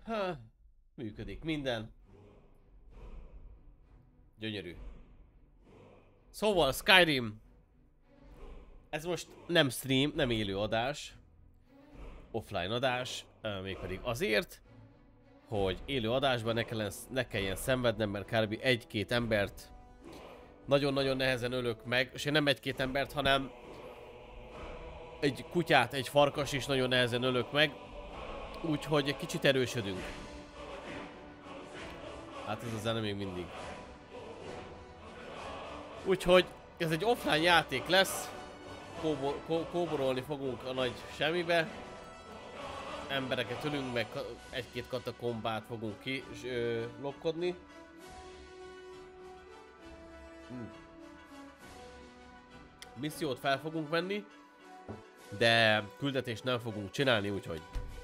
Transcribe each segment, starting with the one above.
Ha, működik minden. Gyönyörű. Szóval Skyrim. Ez most nem stream, nem élő adás. Offline adás. Mégpedig azért, hogy élő adásban ne kelljen szenvednem, mert kb. Egy-két embert nagyon-nagyon nehezen ölök meg. És én nem egy-két embert, hanem egy kutyát, egy farkas is nagyon nehezen ölök meg. Úgyhogy egy kicsit erősödünk. Hát ez a zene még mindig. Úgyhogy ez egy offline játék lesz. Kóborolni fogunk a nagy semmibe. Embereket ölünk, meg egy-két katakombát fogunk ki lopkodni. Missziót fel fogunk venni, de küldetést nem fogunk csinálni, úgyhogy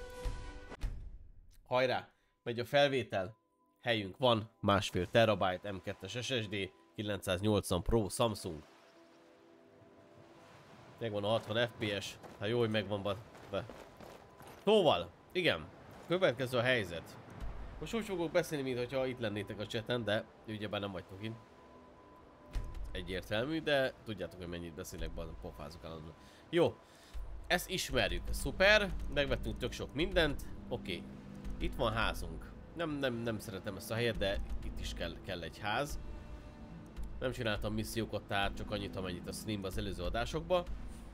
hajrá! Megy a felvétel, helyünk van, 1,5 terabyte M2-es SSD, 980 Pro Samsung. Megvan a 60 FPS, hát jó, hogy megvan be. Szóval, igen, következő a helyzet. Most úgy fogok beszélni, mintha itt lennétek a chaten, de ugyebár nem vagytok itt. Egyértelmű, de tudjátok, hogy mennyit beszélek, pofázok állandóan. Jó, ezt ismerjük, szuper, megvettünk tök sok mindent, oké. Itt van házunk. Nem szeretem ezt a helyet, de itt is kell egy ház. Nem csináltam missziókat, tehát csak annyit, amennyit a streamban az előző adásokban.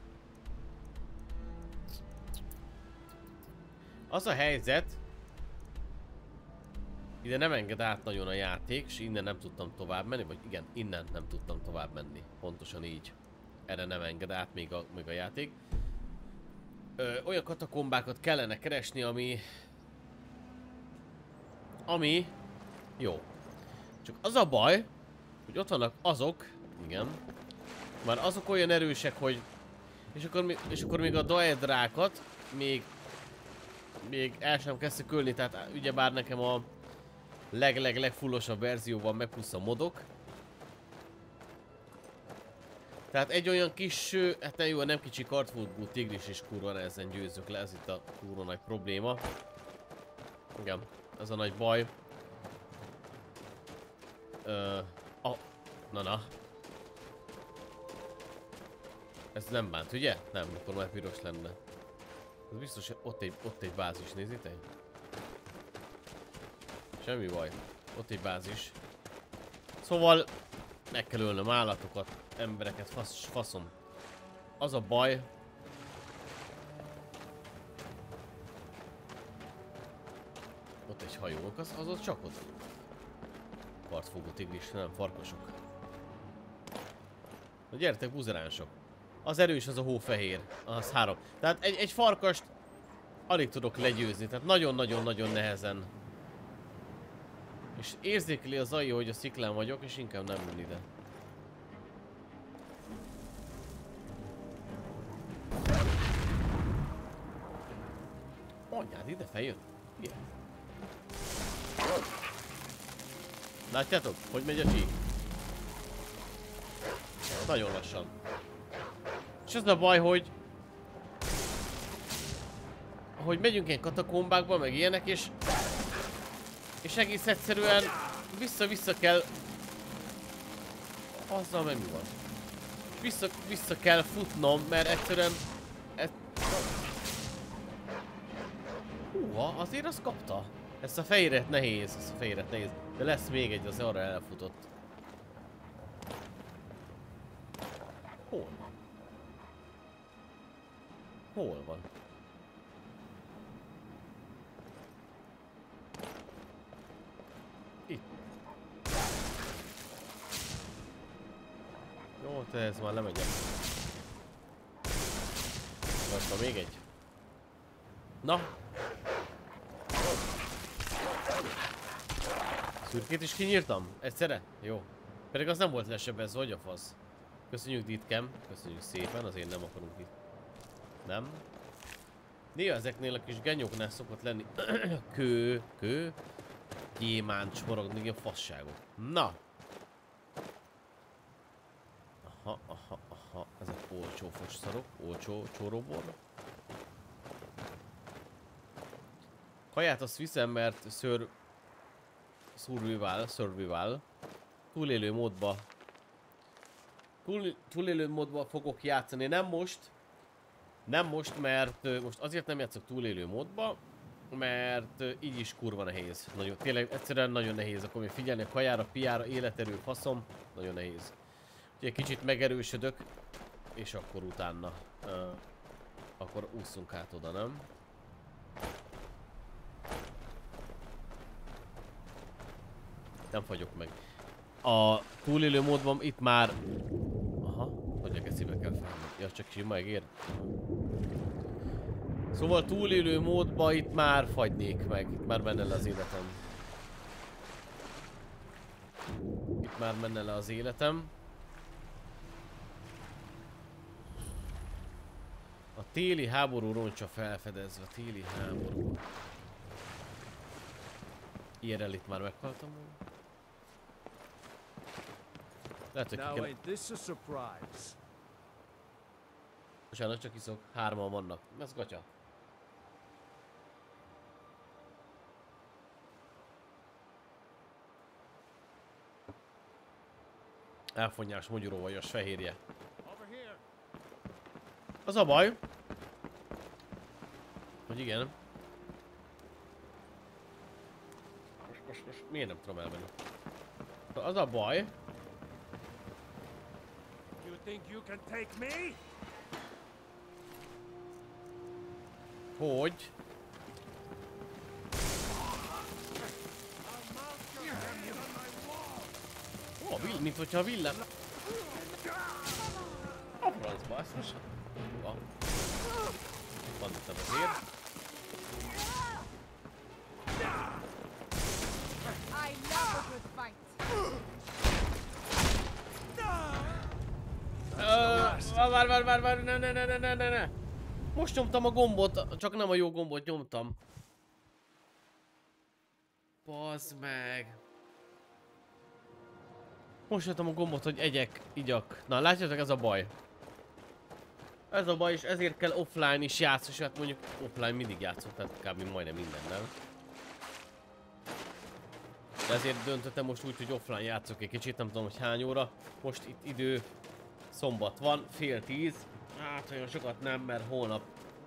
Az a helyzet, ide nem enged át nagyon a játék, és innen nem tudtam tovább menni, vagy igen, innen nem tudtam tovább menni. Pontosan így. Erre nem enged át még a játék. Olyan katakombákat kellene keresni, ami jó. Csak az a baj, hogy ott vannak azok, igen, már azok olyan erősek, hogy és akkor még a daedrákat még el sem kezdtek ölni, tehát ugyebár nekem a legfullosabb verzióban meg plusz a modok. Tehát egy olyan kis, hát nem kicsi kartfutbú tigris is kurva nehezen győzzük le, ez itt a kurva nagy probléma. Igen, ez a nagy baj. Na. Ez nem bánt, ugye? Nem, akkor már piros lenne. Ez biztos, hogy ott egy bázis, nézzétek? Semmi baj. Ott egy bázis. Szóval meg kell ölnöm állatokat, embereket, faszom. Az a baj. Ott egy hajónk, az ott csak ott. Partfogó tigris, nem farkasok. Na gyertek, buzeránsok. Az erős az a hófehér. Az 3. Tehát egy farkast alig tudok legyőzni. Tehát nagyon-nagyon-nagyon nehezen. És érzékeli az AI, hogy a sziklán vagyok, és inkább nem jön ide. Anyád, ide feljön? Igen. Látjátok? Hogy megy a csík? Nagyon lassan. És az a baj, hogy megyünk ilyen katakombákba, meg ilyenek, és egész egyszerűen vissza kell. Azzal meg mi van? Vissza kell futnom, mert egyszerűen húha, azért azt kapta. Ezt a fehéret nehéz, de lesz még egy, az arra elfutott. Hol van? Hol van? Itt. Jó, te ez már lemegyek. Aztán még egy. Na. Szürkét is kinyírtam? Egyszerre? Jó. Pedig az nem volt lesebezve, hogy a fasz. Köszönjük Ditkem, köszönjük szépen, azért nem akarunk itt. Nem? Néha ezeknél a kis genyóknál szokott lenni kő, gyémánt, csorogni, ilyen fasságok. Na! Aha, ezek olcsó fosszarok, olcsó csóróbor. Kaját azt viszem, mert survival. Túlélő módba fogok játszani. Nem most, mert most azért nem játszok túlélő módba, mert így is kurva nehéz. Tényleg egyszerűen nagyon nehéz. Akkor még figyelni a kajára, piára, életerő, faszom. Nagyon nehéz. Úgyhogy kicsit megerősödök, és akkor utána akkor ússzunk át oda, nem? Nem fagyok meg. A túlélő módban itt már... Aha, hogy a gecibe kell felmenni. Ja, csak sima egér. Szóval túlélő módban itt már fagynék meg. Itt már menne le az életem. Itt már menne le az életem. A téli háború roncsa felfedezve. Téli háború. IRL itt már meghaltam. Lehet, hogy ki kell... Bocsánat, csak iszok. 3-an vannak. Ez gatya. Elfonyás, magyaróvajas fehérje. Az a baj, hogy igen. Most miért nem tudom elmenni? Az a baj, hogy mint hogyha a villám... A francba, ezt most... Van itt azért. Várj, ne. Most nyomtam a gombot, csak nem a jó gombot nyomtam. Bazd meg. Most nyomtam a gombot, hogy igyak. Na, látjátok, ez a baj. Ez a baj, és ezért kell offline is játszani, hát mondjuk offline mindig játszok, tehát kb. Majdnem mindennel. De ezért döntöttem most úgy, hogy offline játszok egy kicsit, nem tudom, hogy hány óra. Most itt idő, szombat van, 9:30. Hát olyan sokat nem, mert holnap...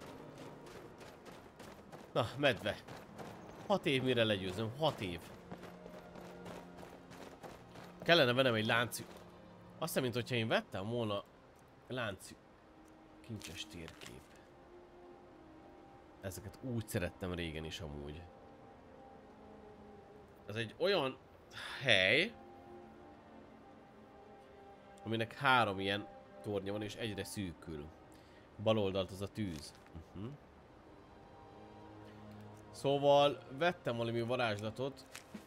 Na, medve. 6 év mire legyőzöm, 6 év. Kellene vennem egy láncű. Azt hiszem, mint hogyha én vettem volna láncű. Kincses térkép. Ezeket úgy szerettem régen is amúgy. Ez egy olyan hely, aminek 3 ilyen tornya van és egyre szűkül. Bal oldalt az a tűz. Szóval vettem valami varázslatot.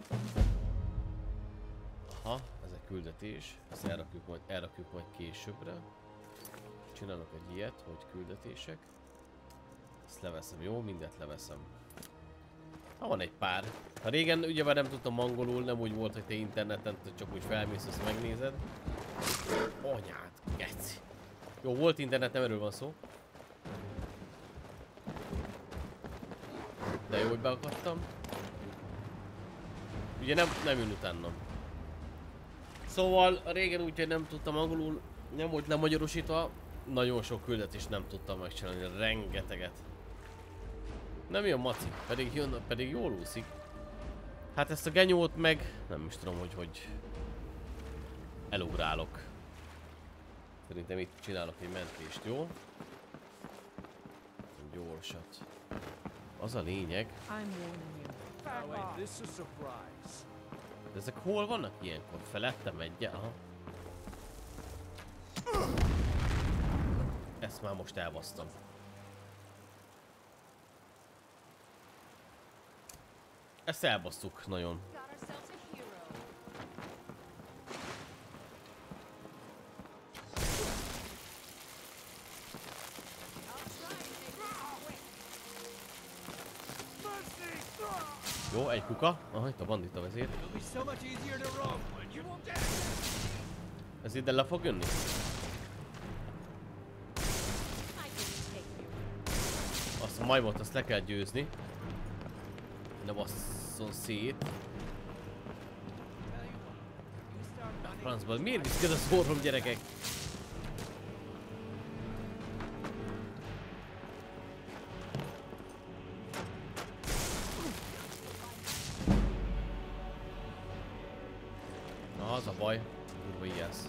Aha, ez egy küldetés. Ezt elrakjuk majd későbbre. Csinálok egy ilyet, hogy küldetések. Ezt leveszem, jó? Mindet leveszem. Ha van egy pár. Ha régen ugyebár nem tudtam angolul, nem úgy volt, hogy te interneten csak úgy felmész, azt megnézed. Anyád, geci. Jó, volt internet, nem erről van szó. De jó, hogy beakadtam. Ugye nem jön utánam. Szóval régen úgy, hogy nem tudtam angolul, nem volt lemagyarosítva. Nagyon sok küldetést nem tudtam megcsinálni, rengeteget. Nem jön maci, pedig jól úszik. Hát ezt a genyót meg nem is tudom, hogy elugrálok. Szerintem itt csinálok egy mentést, jó? Gyorsat. Az a lényeg. De ezek hol vannak ilyenkor? Felettem egy, aha. Ezt már most elbasztam. Ezt elbasztuk nagyon. Jó, egy kuka. Aha, itt a bandita vezér. Ez ide le fog jönni? Azt a majmot, azt le kell győzni. Ne basszon szét. A francban miért viszked az orrom, gyerekek? Na, az a baj. Kurva ijász.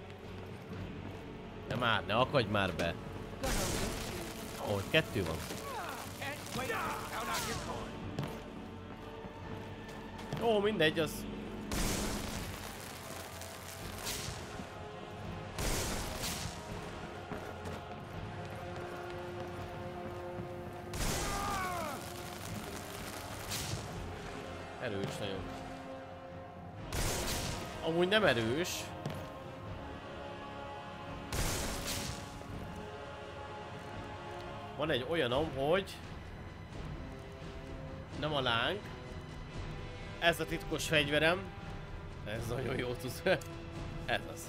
De már, ne akadj már be. Ó, hogy 2 van. Ó, mindegy, az... Erős nagyon. Amúgy nem erős. Van egy olyanom, hogy... Nem a láng. Ez a titkos fegyverem. Ez nagyon jó tudsz. Ez az.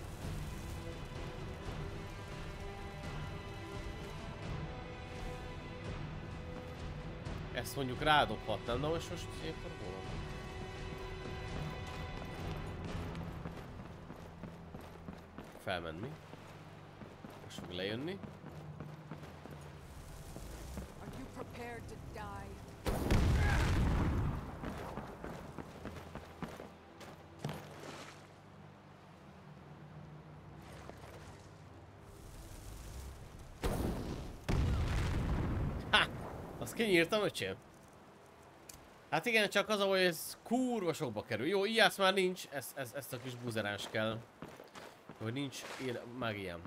Ezt mondjuk rádobhatnám, de most ilyenkor hol van? Felmenni. Most fog lejönni. Are you prepared to die? Ha! Azt kinyírtam, öcsém. Hát igen, csak az a baj, hogy ez kurva sokba kerül. Jó, ijász már nincs, ezt a kis buzeráns kell. Hogy nincs mágiám.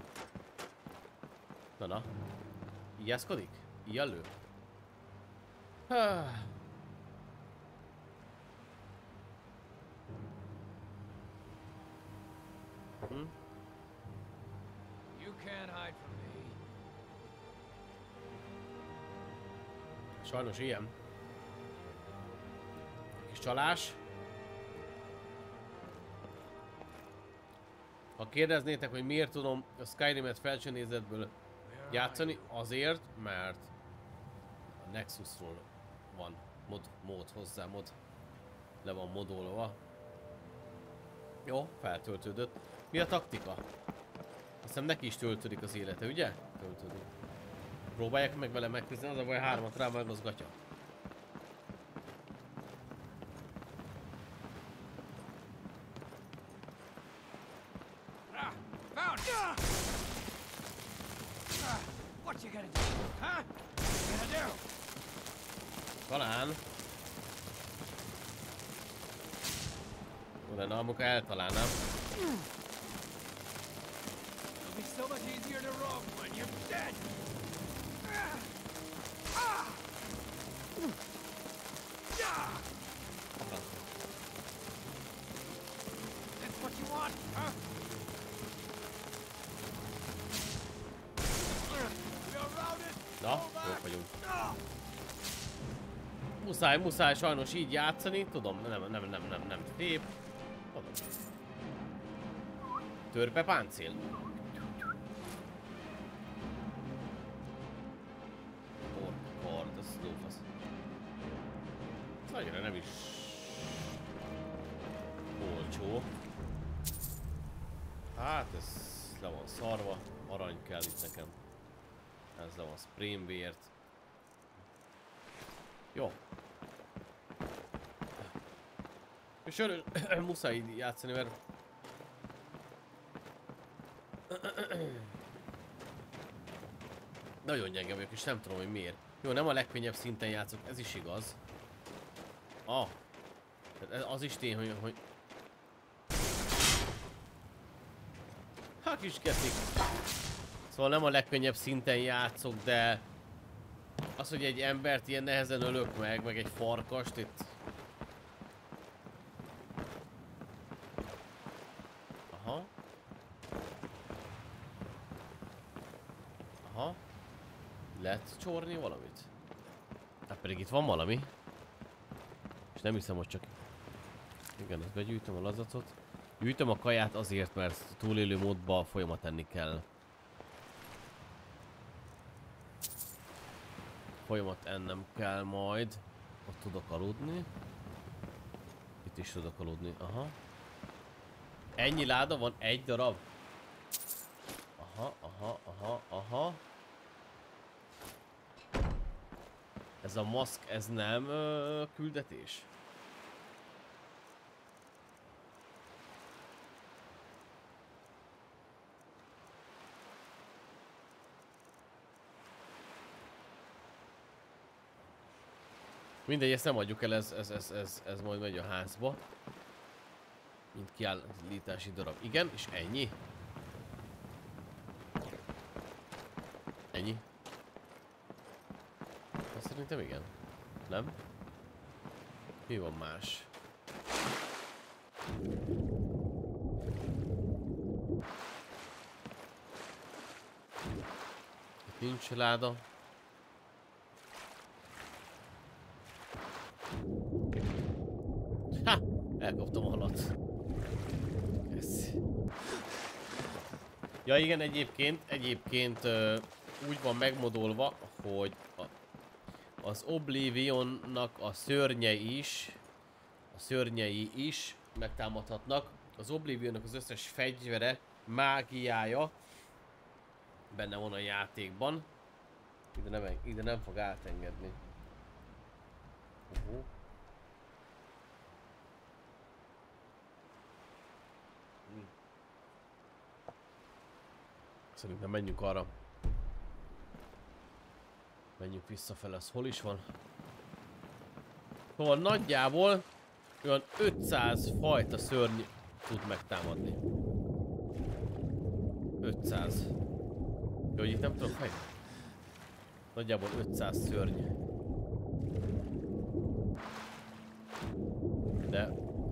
Na. Ijászkodik? Ijelő? Hm? You can't hide from me. Sajnos ilyen. Kis csalás. Ha kérdeznétek, hogy miért tudom a Skyrim-et felső nézetből játszani, azért, mert a Nexusról van mód hozzá, le van modolva. Jó, feltöltődött. Mi a taktika? Azt hiszem neki is töltődik az élete, ugye? Töltődik. Próbálják meg vele megküzdeni, az a baj, 3-at rá megmozgatja. What you gonna do? Huh? What you gonna do? Talán. Jó lenne, amikor eltalálnám. It'll be so much easier to roam when you're dead. That's what you want, huh? We're routed. Na, jók vagyunk. Muszáj sajnos így játszani, tudom, nem szép. Törpe páncél. Kord, ez lófasz. Annyira nem is olcsó. Hát ez le van szarva, arany kell itt nekem. Ez le van Springbeard. Jó. És muszáj így játszani, mert... Nagyon gyenge vagyok, és nem tudom, hogy miért. Jó, nem a legkönnyebb szinten játszok, ez is igaz. Az is tény, hogy... Ha, kis getik. Szóval nem a legkönnyebb szinten játszok, de... Az, hogy egy embert ilyen nehezen ölök meg egy farkast itt... Aha. Lehet csorni valamit? Hát pedig itt van valami. És nem hiszem, hogy csak... Igen, ezt begyűjtöm a lazacot. Gyűjtöm a kaját azért, mert túlélő módba folyamat enni kell. Folyamat ennem kell majd. Ott tudok aludni. Itt is tudok aludni, aha. Ennyi láda van? Egy darab? Aha, aha, aha, aha. Ez a maszk, ez nem küldetés? Mindegy, ezt nem adjuk el, ez majd megy a házba. Mint kiállítási darab. Igen, és ennyi? Ennyi? Hát szerintem igen. Nem? Mi van más? Itt nincs láda. Ha! Elkaptam a halat. Ez. Ja igen, egyébként úgy van megmodolva, hogy az Oblivionnak a szörnyei is megtámadhatnak. Az Oblivionnak az összes fegyvere, mágiája benne van a játékban. Ide nem fog átengedni. Szerintem menjünk arra. Menjünk visszafele, az hol is van? Szóval nagyjából olyan 500 fajta szörny tud megtámadni. 500. Jó, hogy itt nem tudok fejni. Nagyjából 500 szörny. De...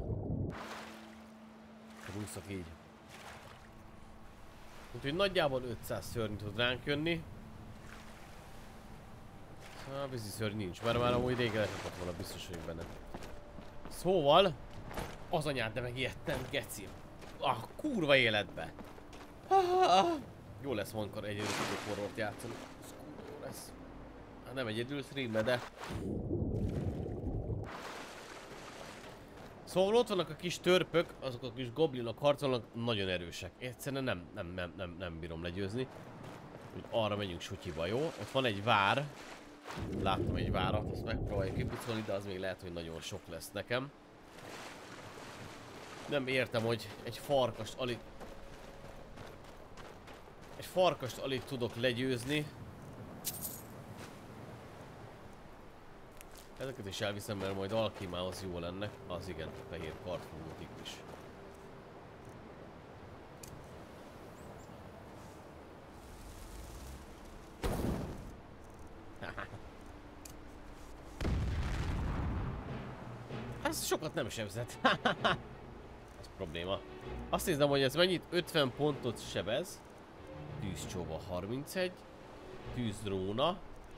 Húszok így. Úgyhogy nagyjából 500 szörny tud ránk jönni. A vízi szörny nincs, mert már amúgy régen lehetett volna, biztos vagyok benne. Szóval, az anyád, de megijedtem, geci. A kurva életbe. Jó lesz valamikor egyedül tudok horrort játszani. Ez kurva jó lesz. Hát nem egyedül streambe, de... Szóval ott vannak a kis törpök, azok a kis goblinok harcolnak, nagyon erősek. Egyszerűen nem bírom legyőzni. Úgy arra megyünk sutyiba, jó? Ott van egy vár. Láttam egy várat, azt megpróbáljuk kipucolni, de az még lehet, hogy nagyon sok lesz nekem. Nem értem, hogy egy farkast alig tudok legyőzni. Ezeket is elviszem, mert majd alkímához jó lenne. Az igen, a fehér kartfogótik is. Ez sokat nem sebzett. Ez probléma. Azt nézem, hogy ez mennyit? 50 pontot sebez. Tűzcsóva 31. Tűzdróna.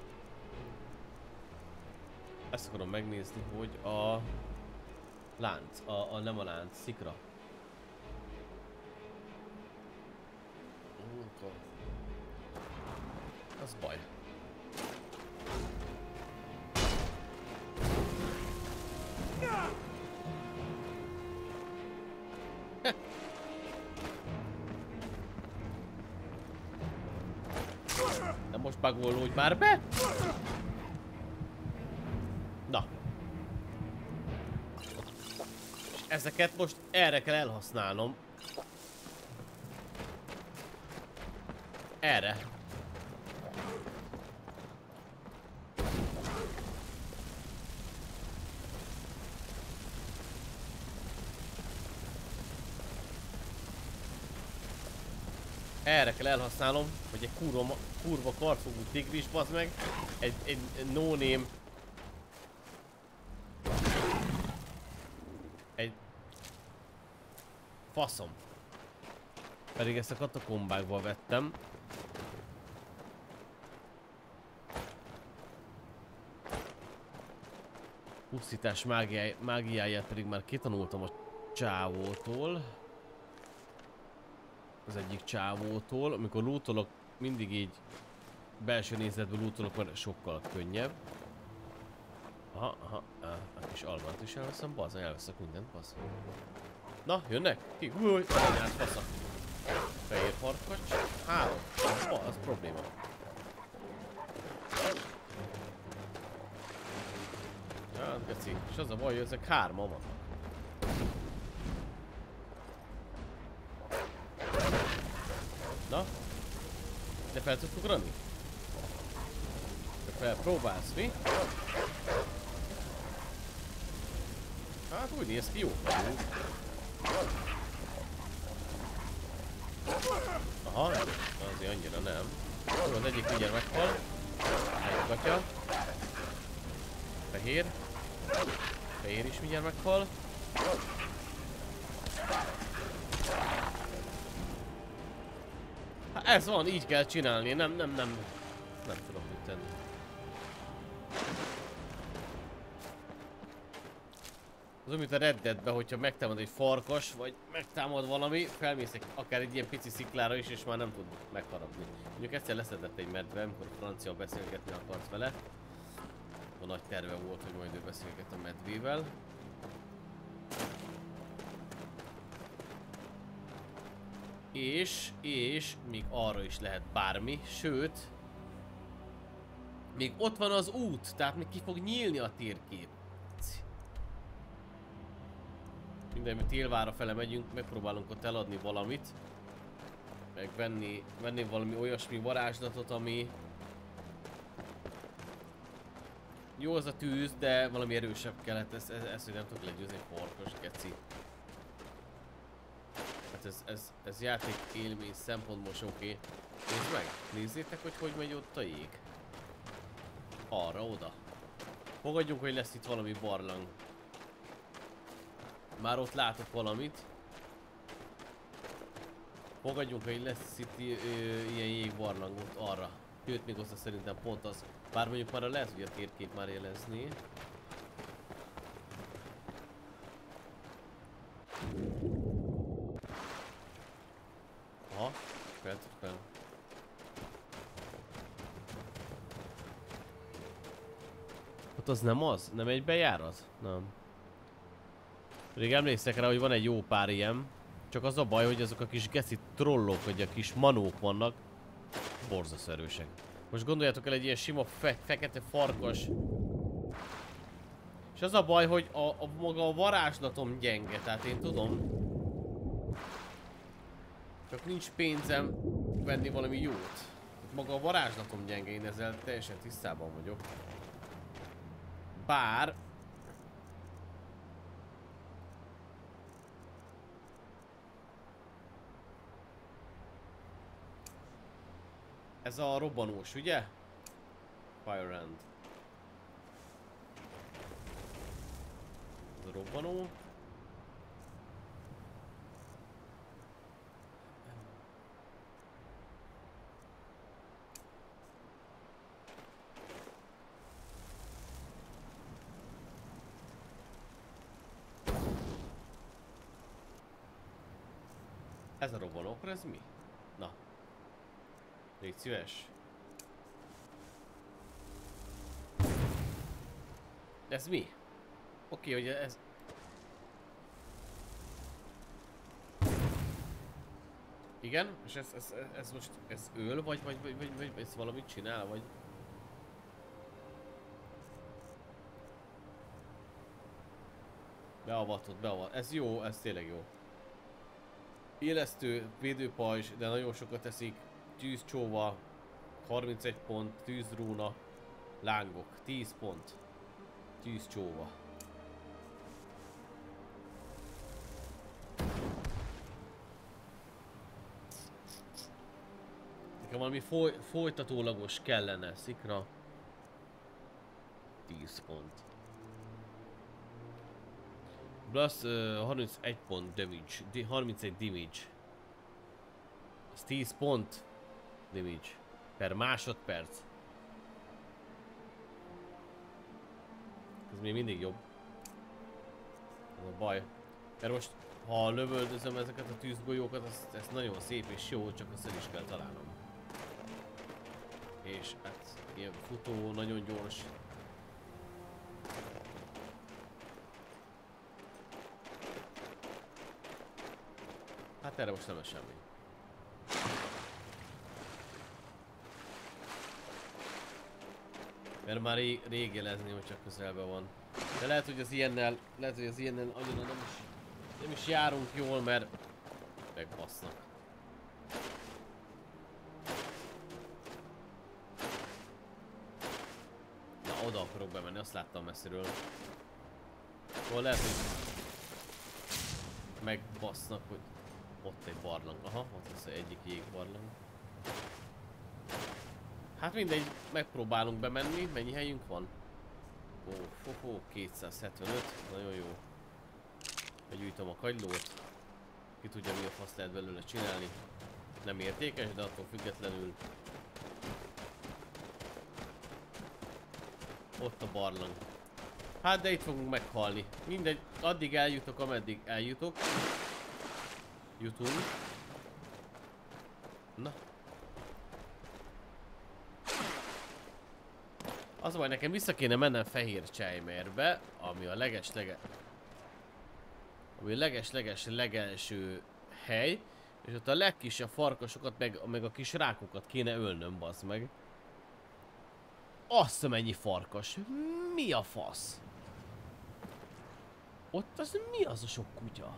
Ezt akarom megnézni, hogy a lánc, nem a lánc, szikra. Az baj. De most bugolódj már be! Na. És ezeket most erre kell elhasználnom. Erre. Erre kell elhasználnom, hogy egy kurva kartfogú tigris, bazd meg, egy no-name, egy faszom. Pedig ezt a katakombákból vettem. Pusztítás mágiáját pedig már kitanultam a csávótól. Az egyik csávótól. Amikor lootolok, mindig így belső nézetből lootolok, mert sokkal könnyebb. Aha, a kis almát is elveszem, bazdmeg, elveszek mindent, bazd. Na, jönnek? Ki? Új, anyád fasza. Fehér farkacs. 3. Az probléma. Hát, geci. És az a baj, hogy ezek 3-an vannak. Na? De fel tudsz ugrani? De felpróbálsz, mi? Hát úgy néz ki, jó. Aha, azért annyira nem. Jó, az egyik mindjárt meghal. Egy gatya. Fehér. Fehér is mindjárt meghal. Hát ez van, így kell csinálni, nem tudom mit tenni. Az úgy, mint a Red Deadben, hogyha megtámad egy farkas, vagy megtámad valami, felmész akár egy ilyen pici sziklára is, és már nem tud megharapni. Mondjuk egyszer leszedett egy medve, amikor a francia beszélgetni akart vele. A nagy terve volt, hogy majd ő beszélget a medvével. És még arra is lehet bármi, sőt, még ott van az út, tehát még ki fog nyílni a térkép. Mindenütt Télvárra fele megyünk, megpróbálunk ott eladni valamit. Meg venni valami olyasmi varázslatot, ami... Jó az a tűz, de valami erősebb kellett, ezt hogy nem tudok legyőzni egy farkas, geci. Hát ez játék élmény szempontból oké. Nézd meg, nézzétek, hogy megy ott a jég. Arra, oda. Fogadjunk, hogy lesz itt valami barlang. Már ott látok valamit. Fogadjunk, hogy lesz itt ilyen jégbarlang ott arra. Sőt, még azt szerintem pont az. Bár mondjuk már lehet, hogy a térkép már jelezné. Aha, fel. Hát az nem az? Nem egy bejárat? Nem. Pedig emlékszek rá, hogy van egy jó pár ilyen. Csak az a baj, hogy azok a kis geci trollok, vagy a kis manók vannak. Borzaszörősek. Most gondoljátok el egy ilyen sima fekete farkas. És az a baj, hogy maga a varázslatom gyenge, tehát én tudom. Csak nincs pénzem venni valami jót. Maga a varázslatom gyenge, én ezzel teljesen tisztában vagyok. Bár... Ez a robbanós, ugye? Fire Hand. Ez a robbanó. Ez a robbanó, akkor ez mi? Na. Légy szíves. Ez mi? Oké, hogy ez... Igen? És ez most... Ez öl, vagy ez valamit csinál, vagy... Beavatott. Ez jó, ez tényleg jó. Élesztő, védőpajzs, de nagyon sokat teszik. Tűzcsóva, 31 pont, tűzrúna, lángok, 10 pont. Tűzcsóva. Nekem valami folytatólagos kellene, szikra. 10 pont. Plusz 31 pont damage, 31 damage. Ez 10 pont damage per másodperc. Ez még mindig jobb. Ez a baj. Mert most, ha lövöldözöm ezeket a tűzgolyókat, ez nagyon szép és jó, csak azt el is kell találnom. És hát ilyen futó, nagyon gyors. Hát erre most nem lesz semmi. Mert már rég jelezni, hogy csak közelben van. De lehet, hogy az ilyennel, annyira nem is járunk jól, mert megbasznak. Na, oda akarok bemenni, azt láttam messziről. Szóval lehet, hogy megbasznak, hogy ott egy barlang. Aha, ott lesz egyik jégbarlang. Hát mindegy, megpróbálunk bemenni. Mennyi helyünk van? Ó, 275, nagyon jó. Begyűjtöm a kagylót. Ki tudja, mi a fasz lehet belőle csinálni. Nem értékes, de attól függetlenül. Ott a barlang. Hát de itt fogunk meghalni. Mindegy, addig eljutok, ameddig eljutok. Jutunk. Na. Az majd nekem vissza kéne mennem Fehér Csájmerbe, ami a leges legelső hely, és ott a legkisebb farkasokat, meg a kis rákokat kéne ölnöm, bazd meg. Azt mennyi farkas? Mi a fasz? Ott az mi az a sok kutya?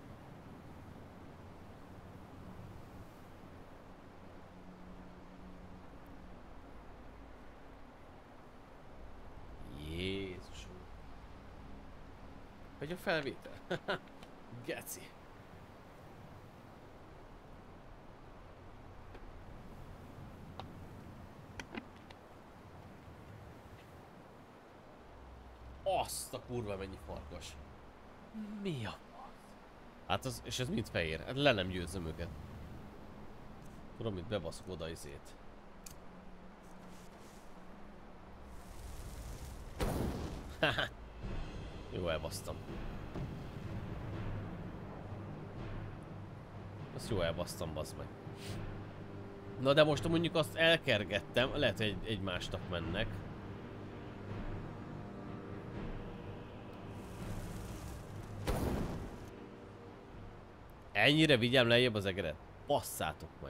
Jézusom. Megy a felvétel? Geci. Azt a kurva mennyi farkas. Mi a fasz? Hát az, és ez mind fehér. Hát le nem győzöm őket. Tudom, mit bebaszok oda izét. Haha. Jó, elbasztam. Azt jó elbasztam, bazd meg. Na de most mondjuk azt elkergettem. Lehet, hogy egymásnak mennek. Ennyire vigyem lejjebb az egeret? Basszátok meg.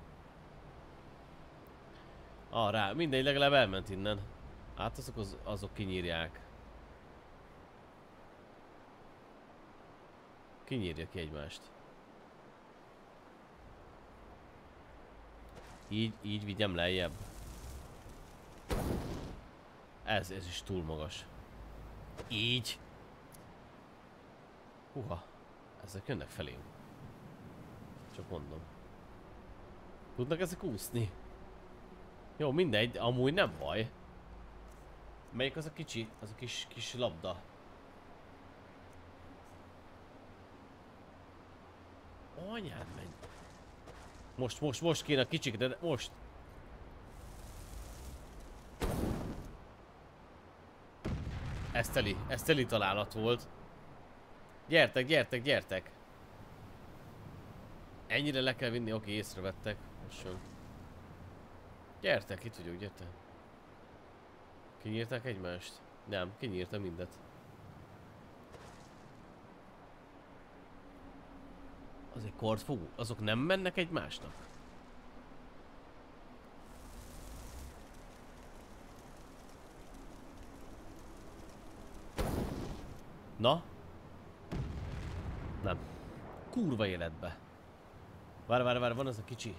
Rá, mindegy, legalább elment innen. Hát azok kinyírják. Kinyírja ki egymást. Így vigyem lejjebb. Ez is túl magas. Így. Húha. Ezek jönnek felém. Csak mondom. Tudnak ezek úszni? Jó, mindegy, amúgy nem baj. Melyik az a kicsi? Az a kis labda. Anyád menj. Most kéne a kicsik, de most. Ez teli találat volt. Gyertek. Ennyire le kell vinni, oké, észrevettek. Most jön. Gyertek, itt vagyok, gyertek. Kinyírták egymást? Nem, kinyírta mindet. Az egy kordfogú? Azok nem mennek egymásnak? Na? Nem. Kurva életbe. Várj, van az a kicsi.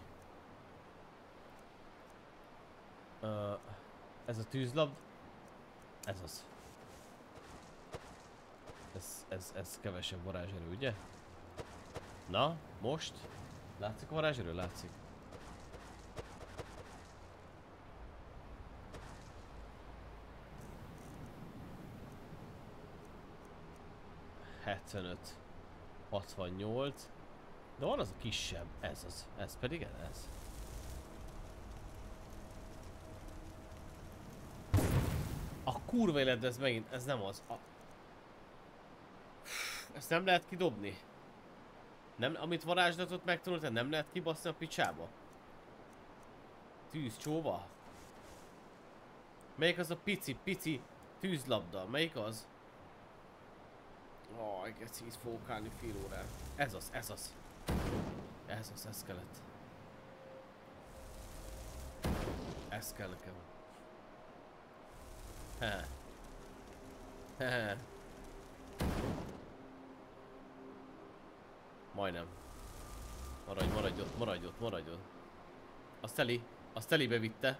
Ez a tűzlabd. Ez az. Ez kevesebb varázserő, ugye? Na, most? Látszik a varázserő? Látszik. ...75... ...68... ...de van az a kisebb, ez az, ez pedig ez. A kurva életben ez megint, ez nem az. Ezt nem lehet kidobni. Nem, amit varázslatot megtanultál, nem lehet kibaszni a picsába? Tűzcsóva? Melyik az a pici tűzlabda? Melyik az? Geci, itt fogok állni fél órát. Ez az. Ez kellett. Ez kell nekem. Majdnem. Maradj ott. Azt telibe vitte.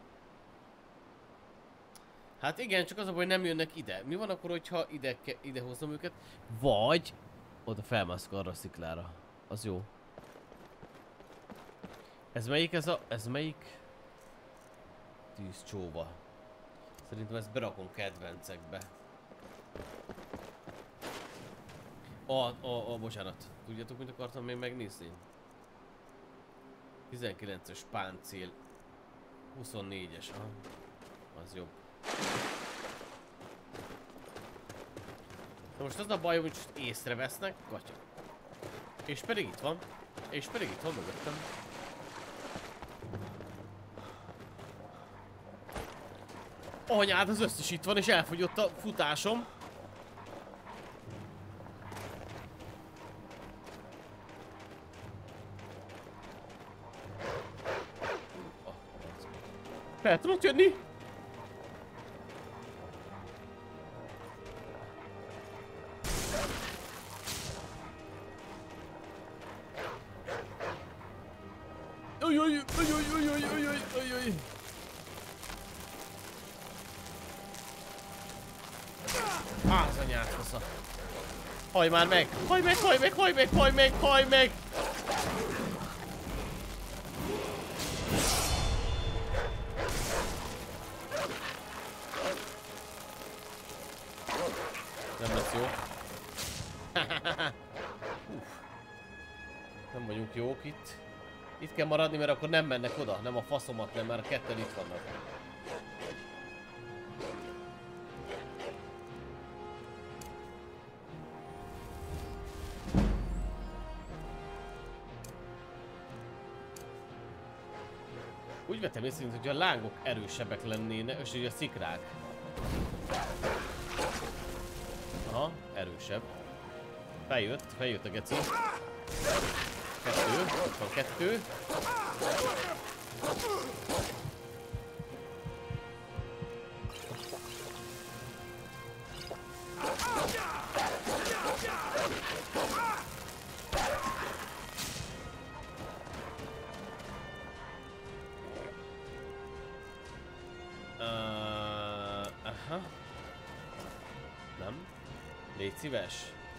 Hát igen, csak az a baj, hogy nem jönnek ide. Mi van akkor, hogyha ide hozom őket? Vagy oda felmászok arra a sziklára. Az jó. Ez melyik ez melyik? Tűzcsóva. Szerintem ezt berakom kedvencekbe. Bocsánat. Tudjátok, mit akartam még megnézni? 19-es páncél. 24-es. Az jobb. Na most az a baj, hogy észrevesznek, gatya. És pedig itt van. Mögöttem. Anyád, az összes itt van, és elfogyott a futásom. Fel tudod jönni? Ojjjjj. Az anyád fasza. Hajj már meg! Hajj meg! Nem lesz jó. Nem vagyunk jók itt. Itt kell maradni, mert akkor nem mennek oda. Nem a faszomat nem, mert a ketten itt vannak. Úgy vettem észre, hogy a lángok erősebbek lennének, és ugye a szikrák. Aha, erősebb. Feljött a geci. Ott van kettő. Aha. Nem. Légy szíves.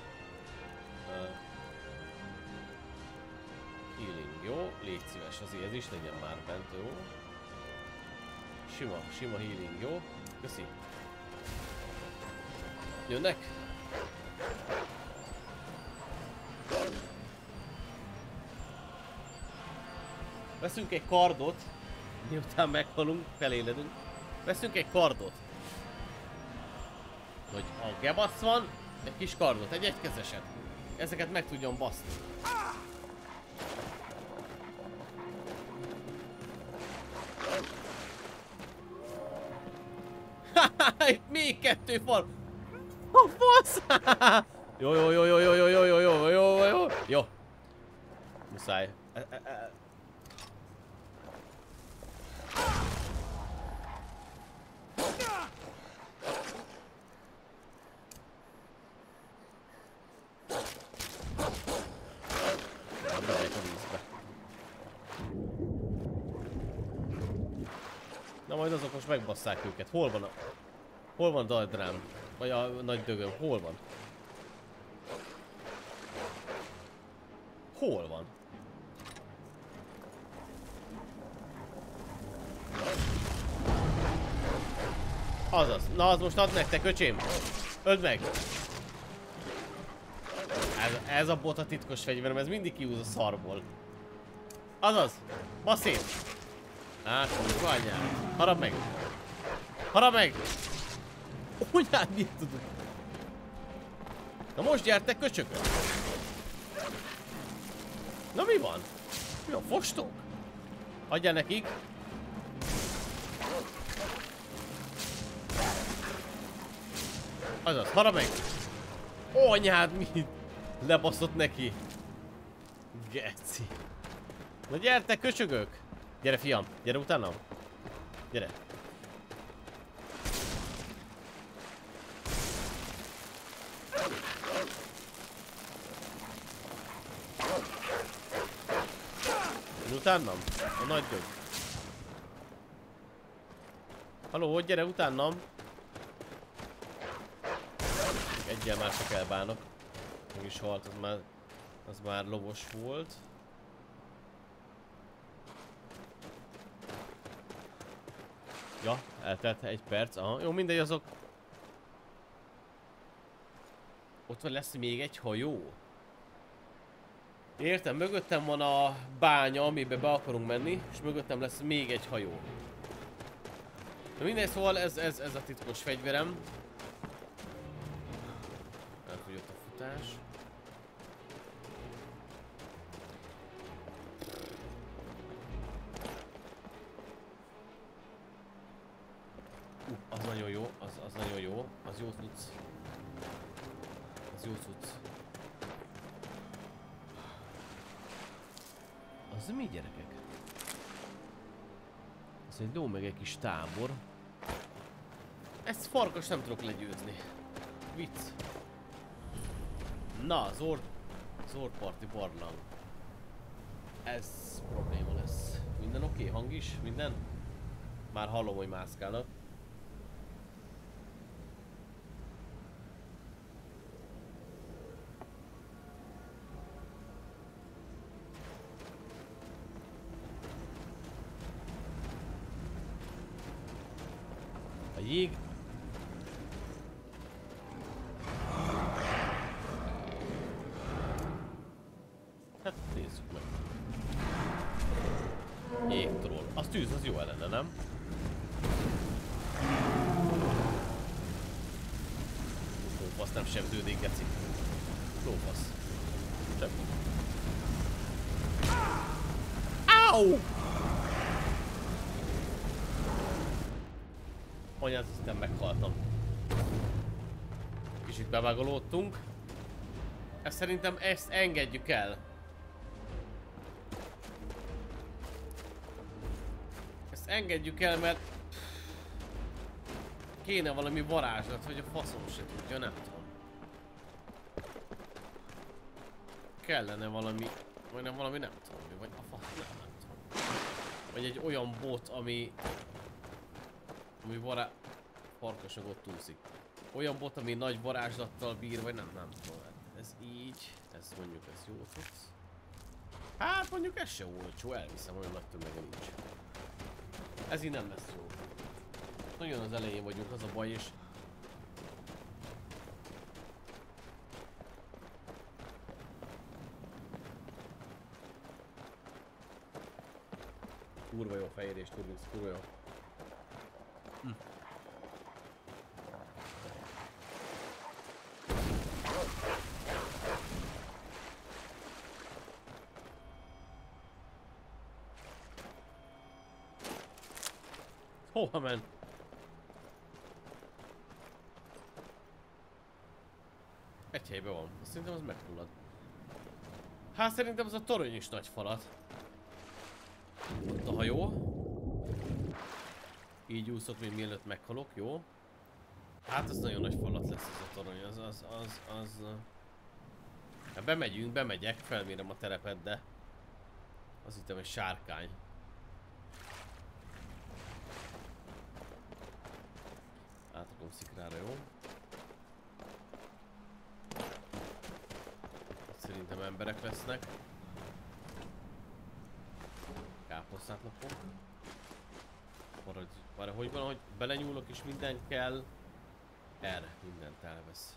Healing, jó? Légy szíves, azért ez is legyen már bent, jó? Sima healing, jó? Köszi. Jönnek? Veszünk egy kardot, miután meghalunk, feléledünk. Veszünk egy kardot. Hogy a gebasz van, egy kis kardot, egy egykezeset. Ezeket meg tudjon baszni. Itt még kettő fal. A fasz! Jó. Muszáj. Na majd azok most megbasszák őket. Hol van Daldrám? Vagy a nagy dögöm? Hol van? Hol van? Azaz. Na az most ad nektek, öcsém. Öld meg. Ez a bot a titkos fegyverem, ez mindig kiúz a szarból. Azaz. Basszén. Hát, anyám. Harap meg. Harap meg. Ugyan, mit tudod? Na most gyertek, köcsökök. Na mi van? Mi a fostok? Adjál nekik. Azaz, harap meg. Anyád, mi? Lebaszott neki. Geci. Na gyertek, köcsögök! Gyere fiam, gyere utánam! Gyere! Jön utánam? A nagy dög. Haló, gyere utánam! Egyel már csak elbánok. Meg is halt, az már lovos volt. Ja, eltelt 1 perc. Aha, jó, mindegy, azok. Ott van, lesz még egy hajó. Értem, mögöttem van a bánya, amiben be akarunk menni, és mögöttem lesz még egy hajó. Na mindegy, szóval ez a titkos fegyverem. Elfogyott a futás. Az nagyon jó, az nagyon jó, az jó cucc. Az jó cucc. Az mi, gyerekek? Ez egy ló meg egy kis tábor. Ezt farkas nem tudok legyőzni. Vicc. Na, Zordparti barlang. Ez probléma lesz. Minden oké? Hang is? Minden? Már hallom, hogy mászkálnak. A jég... Hát nézzük meg. Jégtroll. Az tűz, az jó ellene, nem? Lófasz nem sebződik, geci. Lófasz. Semmi. Áú! Anyát, aztán meghaltam. Kicsit bevágolódtunk. Szerintem ezt engedjük el. Ezt engedjük el, mert kéne valami varázslat, hogy a faszom se tudja, nem tudom. Kellene valami, vagy nem valami, nem tudom, vagy a fasz, nem tudom. Vagy egy olyan bot, ami farkasnak ott úszik. Olyan bot, ami nagy varázslattal bír, vagy nem tudom. Ez így, ez mondjuk, ez jó tudsz. Hát mondjuk ez se olcsó, elviszem, olyan nagy tömege nincs. Ez így nem lesz jó. Nagyon az elején vagyunk, az a baj, és... Kurva jó fejérés, Turbix, kurva jó. Hova ment? Egy helyben van. Szerintem az megfullad. Hát szerintem az a torony is nagy falat. Ott a hajó. Így úszok, még mielőtt meghalok, jó? Hát az nagyon nagy falat lesz ez a torony, az... Hát bemegyek, felmérem a terepet, de... Azt hittem, egy sárkány. Átakom szikrára, jó? Szerintem emberek lesznek. Káposztát lapok. Maradj, hogy van, hogy belenyúlok és minden kell. Erre mindent elvesz.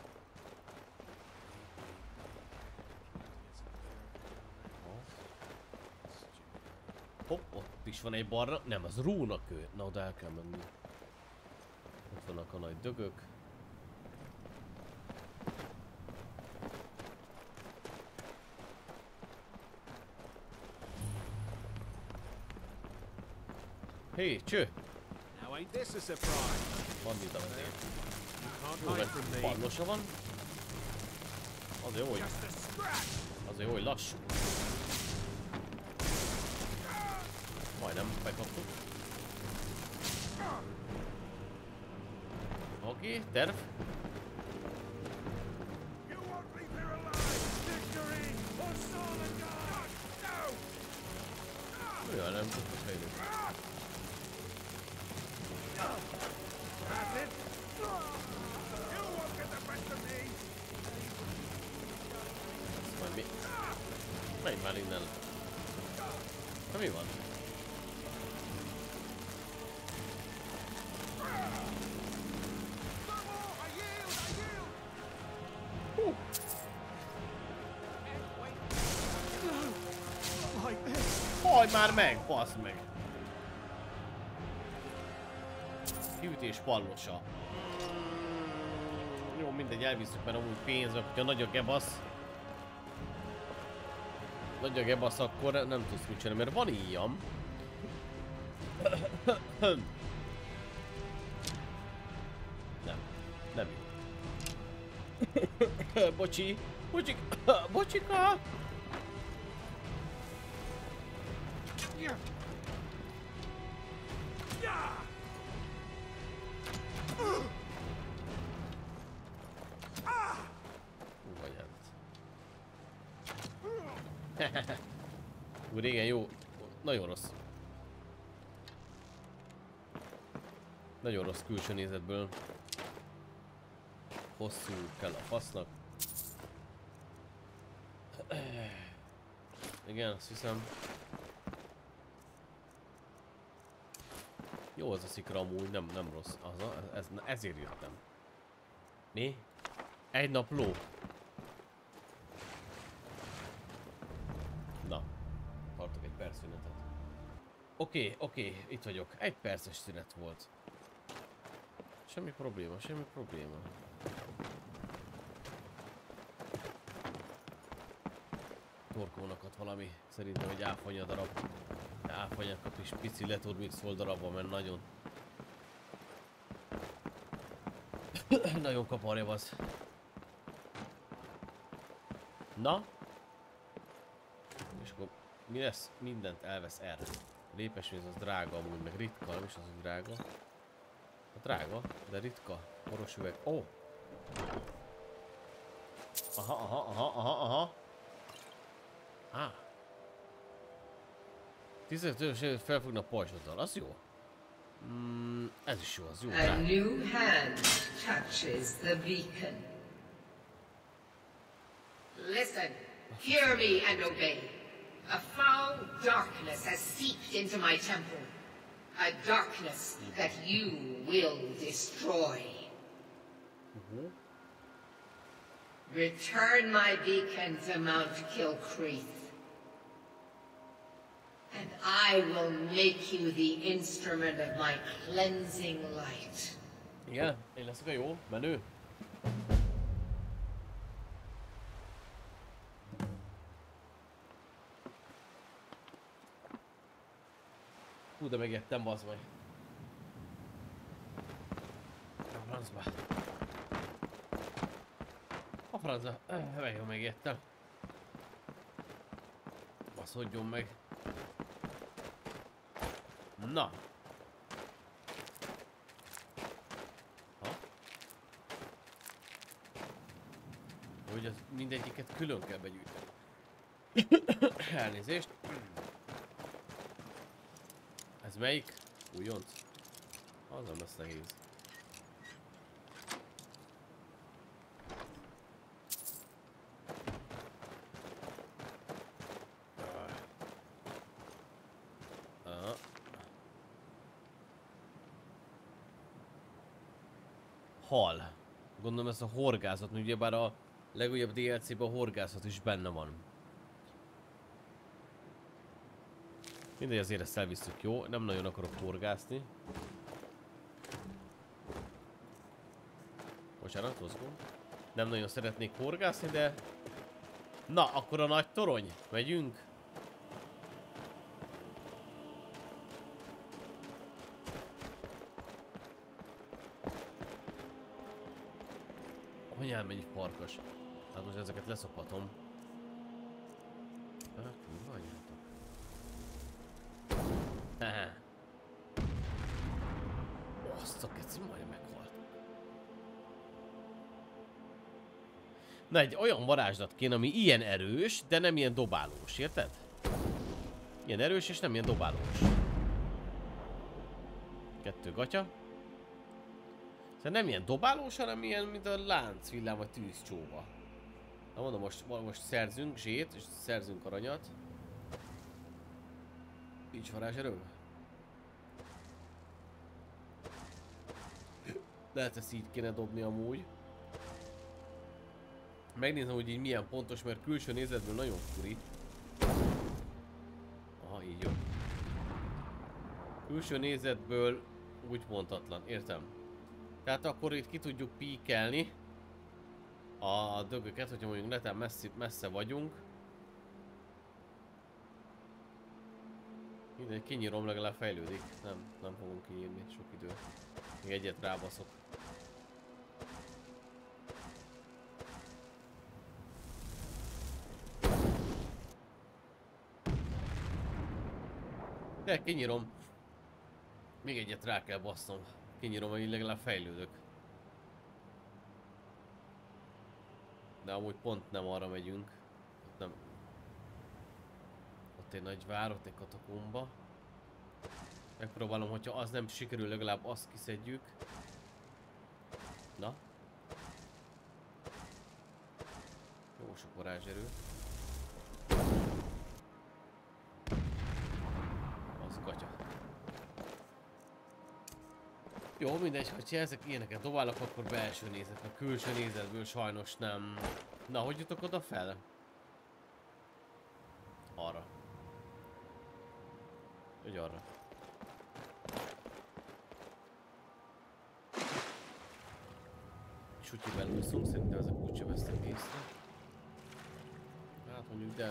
Hopp, ott is van egy barna. Nem, az rúnakő. Na, oda el kell menni. Ott vannak a nagy dögök. Hé, cső! Bandita vendég. Jó, mert pannosa van. Az jó, hogy lassú. Majdnem megkaptuk. Oké, terv. Olyan nem tudtuk fejlődni. Ez majd mi? Menj már innen. Na mi van? Hajj már meg, baszd meg! Kiütés pallosa. Jó, mindegy, elviszük, mert amúgy pénzbe, hogyha nagy a gebasz. Nagy a gebasz, akkor nem tudsz mit csinálni, mert van íjam. Nem jó. Bocsi, bocsika! Úgy régen jó, nagyon rossz. Nagyon rossz külső nézetből. Hosszú kell a fasznak. Igen, azt hiszem. Jó az a szikra amúgy, nem rossz. Ezért jöttem. Mi? Egy nap ló. Na, tartok egy perc szünetet. Oké, itt vagyok. Egy perces szünet volt. Semmi probléma, semmi probléma. Torkónak ad valami. Szerintem egy áfonya darab. Áfonyakat is pici leturmix volt darabban, mert nagyon... nagyon kaparja az. Na? És akkor mi lesz? Mindent elvesz erre. Lépesmény az drága amúgy, meg ritka, nem is az, hogy drága. A drága, de ritka. Poros üveg. Ó! Oh. Aha. Ah. 15 éves felfognak pajzsoddal, az jó. Ez is jó, az jó. A new hand touches the beacon. Listen, hear me and obey. A foul darkness has seeped into my temple. A darkness that you will destroy. Return my beacon to Mount Kilcreath. And I will make you the instrument of my cleansing light. Igen, én leszek a jó menő. Hú, de megettem, bazd meg. A francba. A francba. Nagyon megettem. Baszodjon meg. Na. Ha? Hogy az mindegyiket külön kell begyűjteni. Elnézést. Ez melyik? Újonc? Az nem lesz nehéz. Hal. Gondolom ez a horgászat, ugyebár a legújabb DLC-ben a horgászat is benne van. Mindegy, azért ezt elvisszük, jó? Nem nagyon akarok horgászni. Bocsánat, mozgom. Nem nagyon szeretnék horgászni, de... Na, akkor a nagy torony. Megyünk. Anyám, mennyi farkas. Hát most ezeket leszophatom. Majdnem meghalt. Na, egy olyan varázslat kéne, ami ilyen erős, de nem ilyen dobálós, érted? Ilyen erős és nem ilyen dobálós. 2 gatya. Szóval nem ilyen dobálós, hanem ilyen, mint a láncvillám vagy tűzcsóva. Na mondom, most szerzünk zsét, és szerzünk aranyat. Nincs varázserő? Lehet ezt így kéne dobni amúgy. Megnézem, hogy így milyen pontos, mert külső nézetből nagyon furi. Aha, így jó. Külső nézetből úgy pontatlan, értem. Tehát akkor itt ki tudjuk píkelni a dögöket, hogyha mondjuk neten messze vagyunk. Mindegy, kinyírom, legalább fejlődik. Nem fogunk kinyírni, sok idő. Még egyet rábaszok. De kinyírom. Még egyet rá kell bassznom. Kinyírom, hogy legalább fejlődök. De amúgy pont nem arra megyünk. Ott nem. Ott egy nagy vár, ott egy katakomba. Megpróbálom, hogyha az nem sikerül, legalább azt kiszedjük. Na. Jó sok varázserő. Az gatya. Jó, mindegy, ha ezek ilyeneket dobálok, akkor belső nézet, a külső nézetből sajnos nem. Na, hogy jutok oda fel? Arra. Hogy arra. Sutyiben úszunk, szerintem ezek úgyse vesznek észre. Hát mondjuk, de...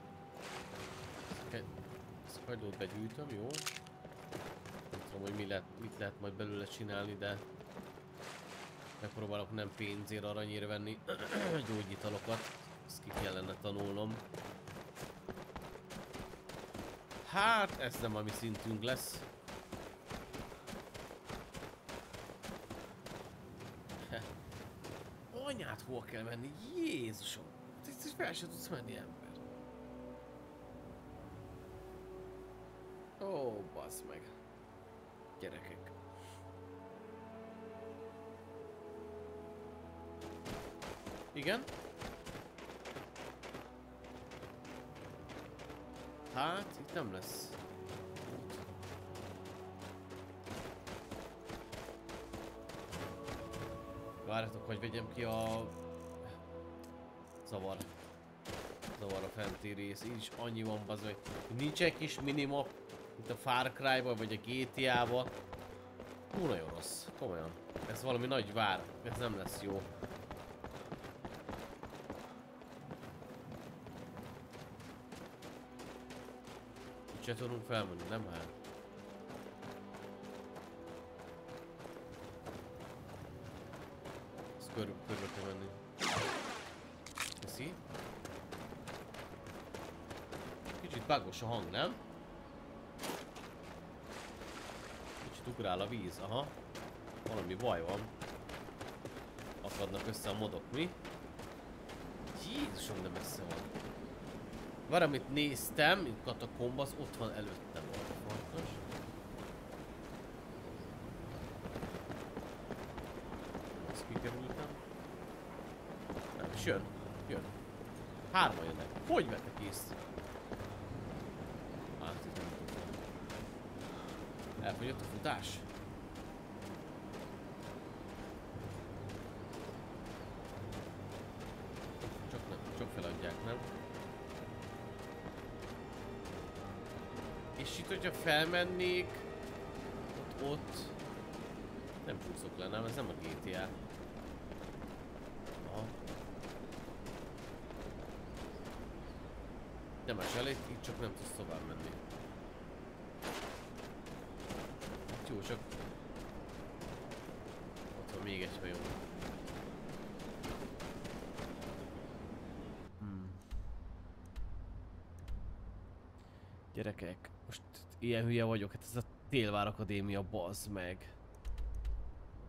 Ezt hagylót begyűjtöm, jó? Nem tudom, hogy mit lehet majd belőle csinálni, de... Megpróbálok nem pénzért, aranyért venni gyógyitalokat. Ezt ki kellene tanulnom. Hát, ez nem a mi szintünk lesz. Anyát hol kell menni? Jézusom! Ezt fel sem tudsz menni, ember. Ó, bassz meg. Gyerekek. Igen? Hát, itt nem lesz. Várjatok, hogy vegyem ki a... Zavar a fenti rész. Így is annyi van, bazd meg. Nincs egy kis minimap, mint a Far Cry-ba, vagy a GTA-ba. Hú, nagyon rossz. Komolyan. Ez valami nagy vár. Ez nem lesz jó. Itt se tudunk felmenni, nem hát? Körbe kell menni. Köszi. Kicsit bugos a hang, nem? Kicsit ugrál a víz, aha. Valami baj van. Akadnak össze a modok, mi? Jézusom, de messze van. Valamit néztem, mint katakomba, az ott van előttem. Fontos. Azt kikerültem. Nem, és jön. Hárman jönnek. Hogy vettek észre? Hát, itt nem tudom. Elfogyott a futás? Csak feladják, nem? És itt, hogyha felmennék ott nem csúszok le, nem? Ez nem a GTA. Aha. Nem esel, itt csak nem tudsz tovább menni. Hát jó, csak ott van még egy hajó. Gyerekek, most ilyen hülye vagyok, hát ez a Télvár Akadémia, bazd meg.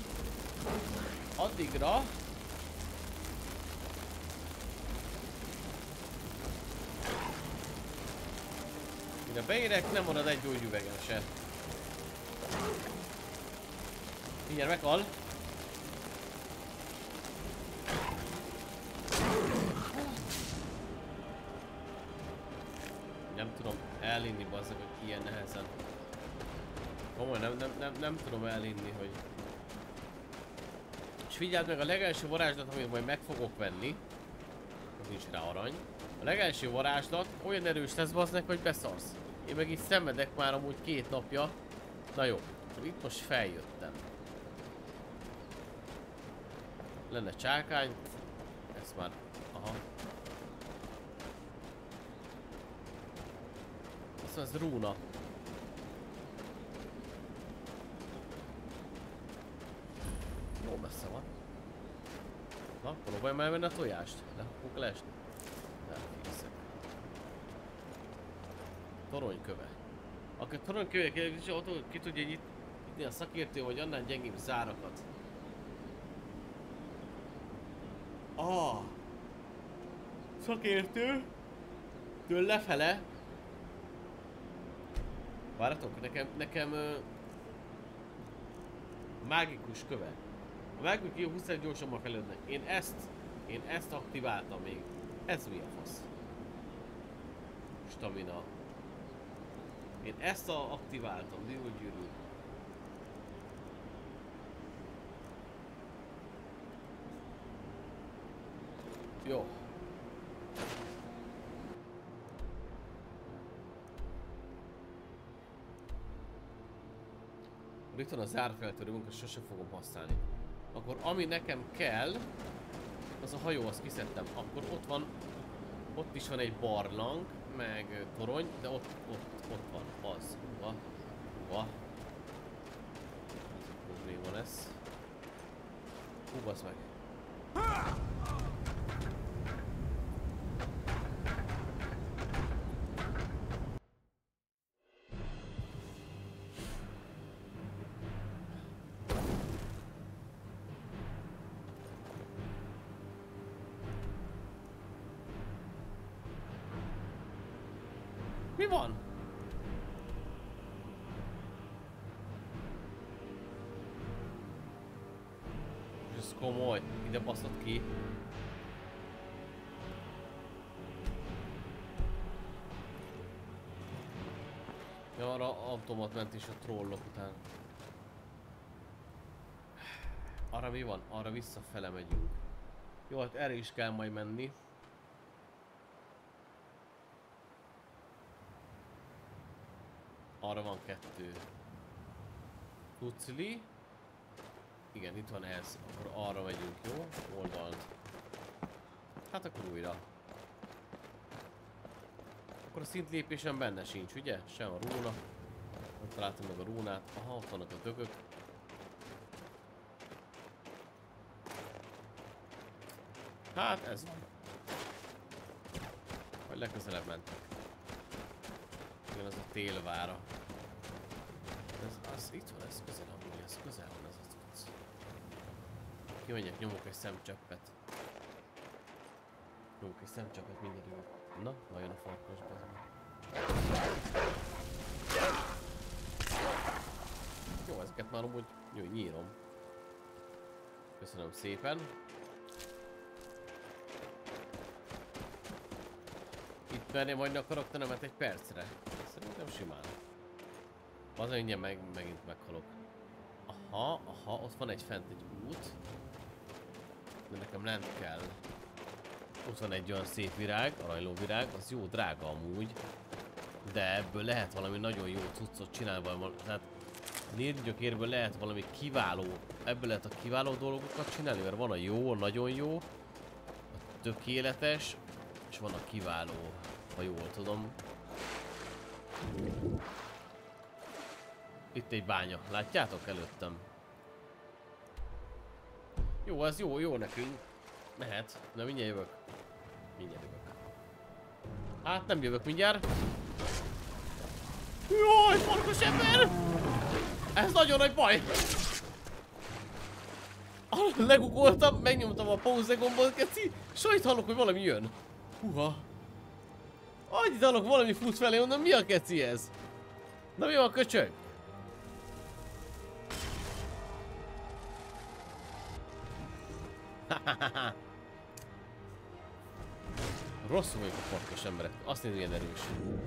Addigra... Mire beérek, nem marad egy gyógyüvegem se. Mindjárt meghal. Nem tudom elinni, bazzak, hogy ilyen nehezen. Komolyan nem tudom elinni, hogy... És figyeld meg, a legelső varázslat, amit majd meg fogok venni, az nincs rá arany. A legelső varázslat olyan erős lesz, bazdnek, hogy beszarsz. Én meg itt szenvedek már amúgy 2 napja. Na jó, itt most feljöttem. Lenne csákány. Ez már... Aha. Ez rúna. Jó messze van. Na, próbálj már elvenni a tojást. Le fogunk leesni. Elkészek. Toronyköve. Aki toronyköve ki tudja nyitni a szakértő, vagy annál gyengébb zárakat. Szakértő. Től lefele. Várjatok, nekem mágikus köve. A mágikus jó 20 gyorsabban fejlődnek. Én ezt aktiváltam még. Ez mi a fasz? Stamina. Én ezt aktiváltam, diógyűrű. Jó. Itt van a zárfeltörő munka, sose fogom használni. Akkor ami nekem kell, az a hajó, azt kiszedtem. Akkor ott van, ott is van egy barlang, meg torony, de ott van az. Hova? Ez a probléma lesz. Hú, bassz meg. Mi van? Ez komoly, ide baszott ki. Ja, arra automat ment is a trollok után. Arra mi van? Arra visszafele megyünk. Jó, hát erre is kell majd menni. Arra van 2. Kucli. Igen, itt van ez. Akkor arra megyünk, jó? Oldalt. Hát akkor újra. Akkor a szintlépésen benne sincs, ugye? Sem a rúna. Ott találtam meg a rúnát. Aha, ott vannak a dögök. Hát ez van. Vagy legközelebb mentek. Igen, az a télvára. Az itt van, ez közel amúgy, ez közel van ez a cucc. Kimegyek, nyomok egy szemcseppet. Nyomok egy szemcseppet, mindjárt jövök. Na, vajon a farkasba. Jó, ezeket már amúgy jó, nyírom. Köszönöm szépen. Itt merném hagyni a karakteremet egy percre. Szerintem simán. Az ingyen megint meghalok. Aha, ott van egy fent egy út. De nekem lent kell. Ott van egy olyan szép virág, aranylóvirág, az jó drága amúgy. De ebből lehet valami nagyon jó cuccot csinálni. Tehát nérgyökérből lehet valami kiváló, ebből lehet a kiváló dolgokat csinálni, mert van a jó, a nagyon jó, a tökéletes, és van a kiváló, ha jól tudom. Itt egy bánya, látjátok előttem? Jó, ez jó nekünk. Mehet, de mindjárt jövök. Mindjárt jövök. Hát nem jövök mindjárt. Jaj, farkas ember! Ez nagyon nagy baj! Legugoltam, megnyomtam a pause gombot, keci, sajt hallok, hogy valami jön. Húha. Annyit hallok, valami fut felé, mondom, mi a keci ez? Na mi van, köcsög? Rosszul vagyok a farkas emberek, azt nézd, milyen erős.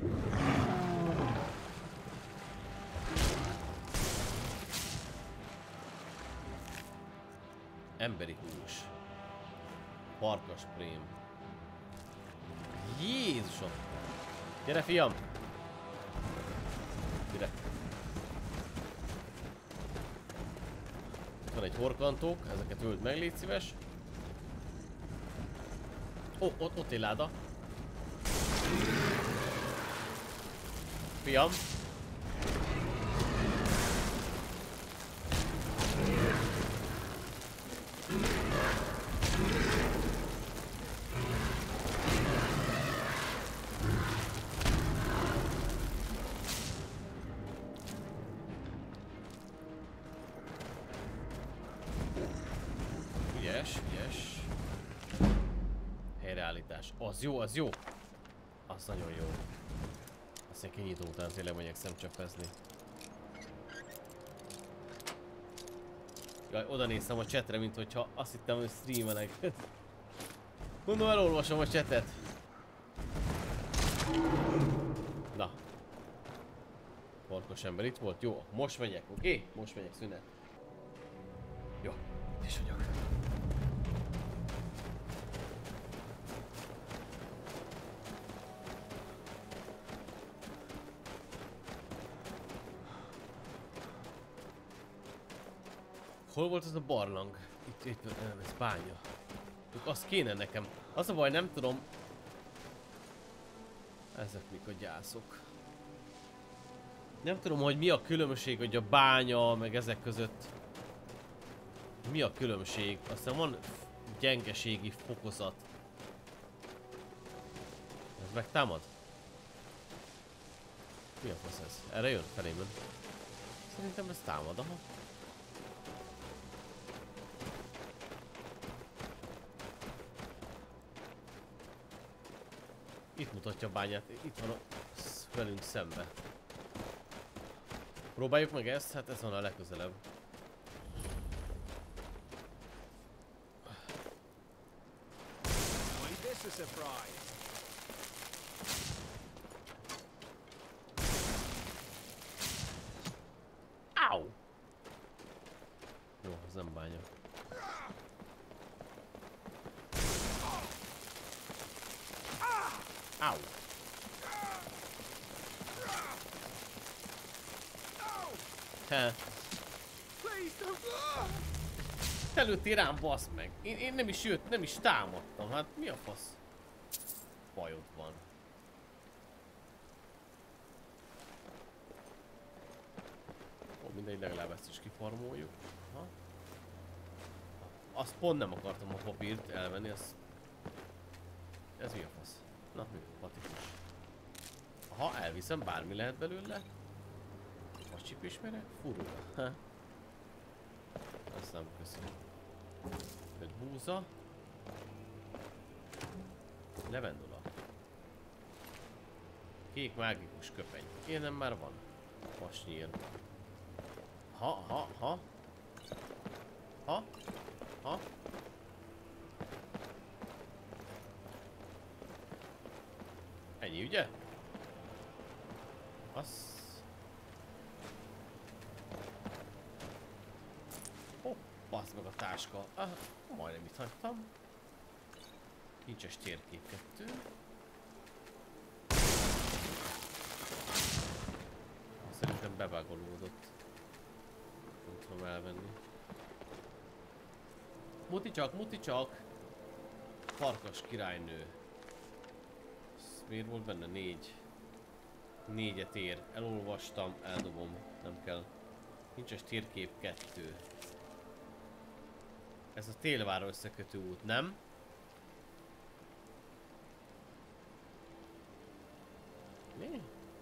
Emberi hús. Farkas prém. Jézusom! Gyere, fiam! Gyere! Itt van egy horkantók, ezeket öld meg, légy szíves. Ó, ott egy láda. Fiam. Ügyes. Helyreállítás. Az jó, az jó. Az nagyon jó. Aztán kinyitó után tényleg megyek szemcsöppezni. Jaj, oda néztem a chatre, mint hogyha azt hittem, hogy streamelek. Mondom, elolvasom a chatet. Na. Farkas ember itt volt? Jó, most megyek, oké? Most megyek, szünet. Jó, itt is vagyok. Hol volt az a barlang? Itt nem, ez bánya. Az kéne nekem. Az a baj, nem tudom. Ezek mik a gyászok. Nem tudom, hogy mi a különbség, hogy a bánya, meg ezek között. Mi a különbség? Aztán van gyengeségi fokozat. Ez megtámad? Mi a fasz ez? Erre jön? Felém jön. Szerintem ez támad, aha. Itt mutatja a bányát, itt van a velünk szembe. Próbáljuk meg ezt, hát ez van a legközelebb. Au! Jó, ez nem bánya. Au! He. Te lőttél rám, basz meg. Én nem is jött, nem is támadtam. Hát mi a fasz? Bajod van. Ó, mindegy, legalább ezt is kifarmoljuk. Aha. Azt pont nem akartam a papírt elvenni, az... Ez mi a fasz? Na, mi? Patikus. Aha, elviszem, bármi lehet belőle. Vascsipésmere? Furul. Azt nem köszönöm. Egy búza. Levendula. Kék mágikus köpeny. Ilyen már van. Vasnyír. Ha. Ennyi, ugye? Az... Ó, baszd meg a táska. Ah, majdnem itt hagytam. Kincses térkép 2. Szerintem bevágolódott. Nem tudom elvenni. Muti csak! Farkas királynő. Miért volt benne? 4. 4-et ér. Elolvastam, eldobom. Nem kell. Nincses térkép 2. Ez a Télvára összekötő út, nem? Mi?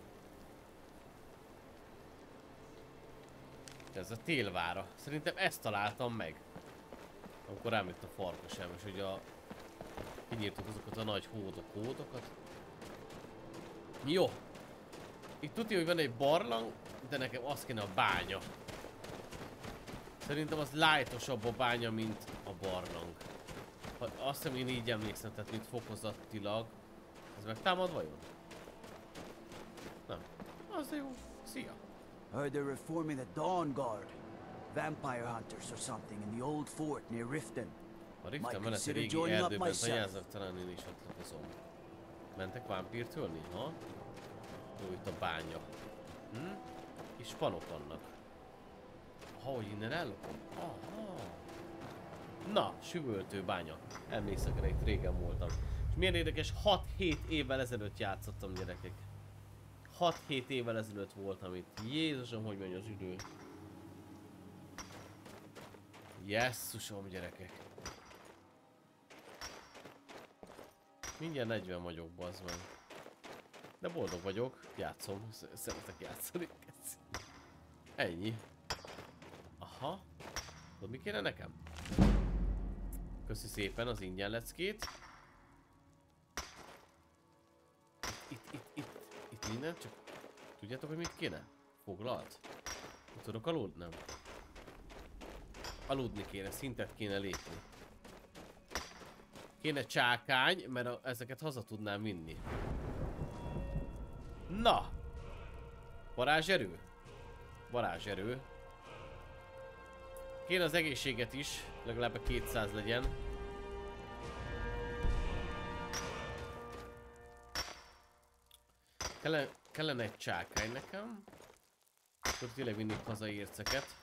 Ez a Télvára. Szerintem ezt találtam meg. Amikor rám jött a farkas elm, és ugye kinyírtuk azokat a nagy hódokat. Jó. Itt tudja, hogy van egy barlang, de nekem az kéne a bánya. Szerintem az lightosabb a bánya, mint a barlang. Azt hiszem, én így emlékszem, tehát mint fokozatilag. Ez megtámad vajon? Nem. Az jó. Szia. Heard they're reforming the Dawn Guard. Vampire hunters or something in the old fort near Riften. A Riften melletti régi erdőben tanyáznak, talán én is ott lakozom. Mentek vámpírt ölni? Ha? Jó, itt a bánya. Kis panok vannak. Ha, hogy innen ellopom? Aha. Na, süvöltő bánya. Emlékszek rá, itt régen voltam. És milyen érdekes, 6-7 évvel ezelőtt játszottam, gyerekek. 6-7 évvel ezelőtt voltam itt. Jézusom, hogy megy az idő. Jesszusom, gyerekek. Mindjárt 40 vagyok, bazd meg. De boldog vagyok, játszom, szeretek játszani. Ennyi. Aha. Tudod, mi kéne nekem? Köszi szépen az ingyen leckét. Itt minden, csak tudjátok, hogy mit kéne? Foglalt? Tudok aludni? Nem. Aludni kéne, szintet kéne lépni. Kéne csákány, mert ezeket haza tudnám vinni. Na! Varázserő? Varázserő. Kéne az egészséget is, legalább 200 legyen. Kellene egy csákány nekem. Akkor tényleg vinnék haza érceket.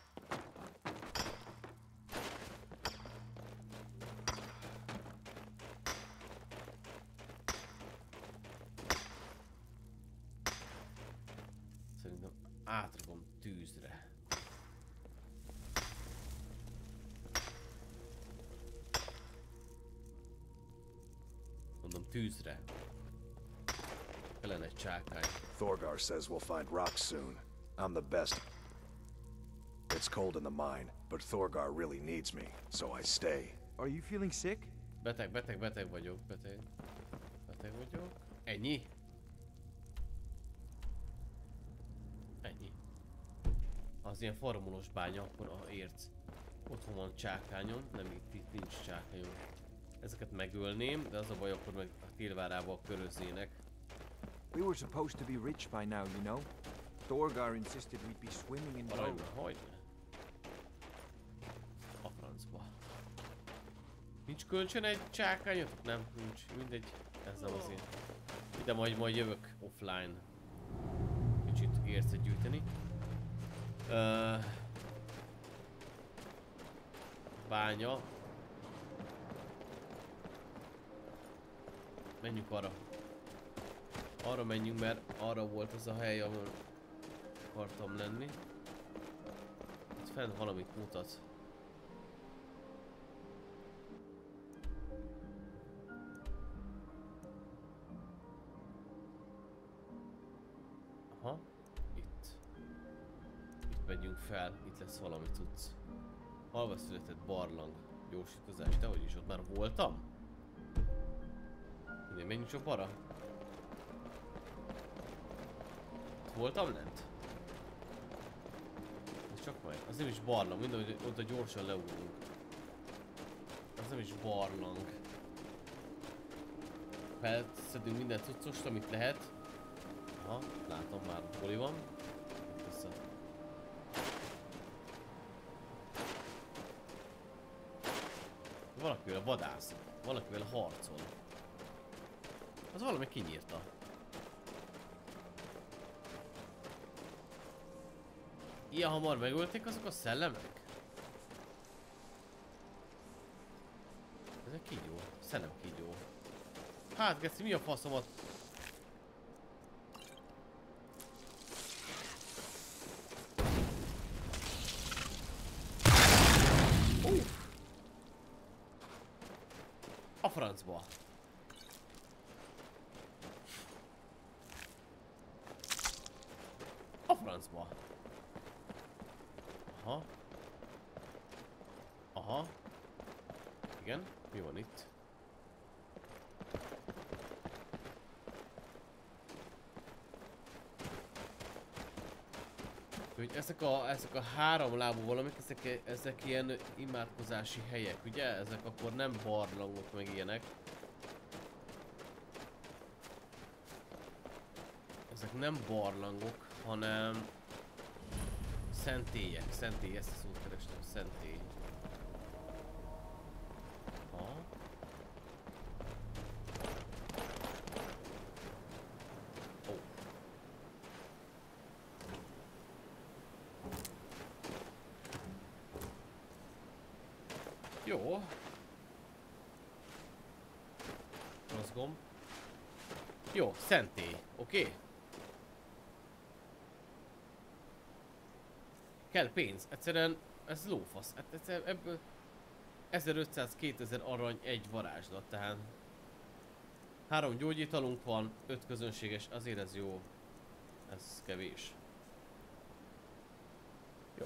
Szerintem átrakom tűzre. Mondom tűzre. Kellene egy csákány. Thorgar says we'll find rocks soon. I'm the best. It's cold in the mine, but Thorgar really needs me, so I stay. Are you feeling sick? Beteg vagyok, beteg vagyok. Ennyi? Ennyi. Az ilyen formulós bánya, akkor a érc. Otthon van csákányom, nem itt nincs csákányom. Ezeket megölném, de az a baj, akkor meg a Tilvárával köröznének. We were supposed to be rich by now, you know? Thorgar insisted we'd be swimming in gold. Aranyban, hogyne? A francba. Nincs kölcsön egy csákányot? Nem, nincs. Mindegy. Ez nem az én. Ide majd jövök offline. Kicsit ércet gyűjteni. Bánya. Menjünk arra. Arra menjünk, mert arra volt az a hely, ahol akartam lenni. Itt fent valamit mutat. Aha, itt. Itt megyünk fel, itt lesz valami tudsz. Halva született barlang. Gyorsítozás, de hogy is ott már voltam? Minden, menjünk csak arra. Voltam lent? Ez csak majd. Az nem is barlang, minden, hogy oda gyorsan leugrunk. Az nem is barlang. Felszedünk minden cuccost, amit lehet. Aha, látom már, hol van. Vissza. Valakivel vadász. Valakivel harcol. Az valami kinyírta. Ilyen hamar megölték azok a szellemek? Ezek kígyó. Szellem kígyó. Hát Geci, mi a faszomat? A francba. A francba. Aha. Aha. Igen, mi van itt? Hogy ezek a háromlábú valamik, ezek ilyen imádkozási helyek, ugye? Ezek akkor nem barlangok meg ilyenek. Ezek nem barlangok, hanem szentélyek. Szentély, ezt a szót kerestem, szentély. Ha. Oh. Jó. tipikom. Jó, szentély, oké? Kell pénz, egyszerűen ez lófasz. Hát egyszerűen ebből 1500-2000 arany egy varázslat, tehát 3 gyógyítalunk van, 5 közönséges, azért ez jó. Ez kevés. Jó.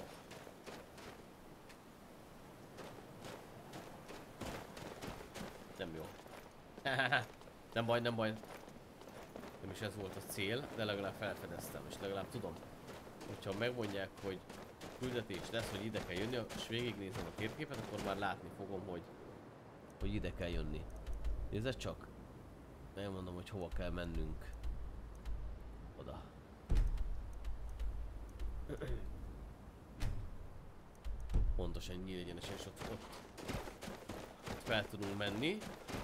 Nem jó. Nem baj, nem baj. Nem is ez volt a cél, de legalább felfedeztem, és legalább tudom, hogyha megmondják, hogy küldetés lesz, hogy ide kell jönni, és végignézem a térképet, akkor már látni fogom, hogy ide kell jönni. Nézd csak! Megmondom, hogy hova kell mennünk. Oda. Pontosan nyílegyenesen, és ott fel tudunk menni.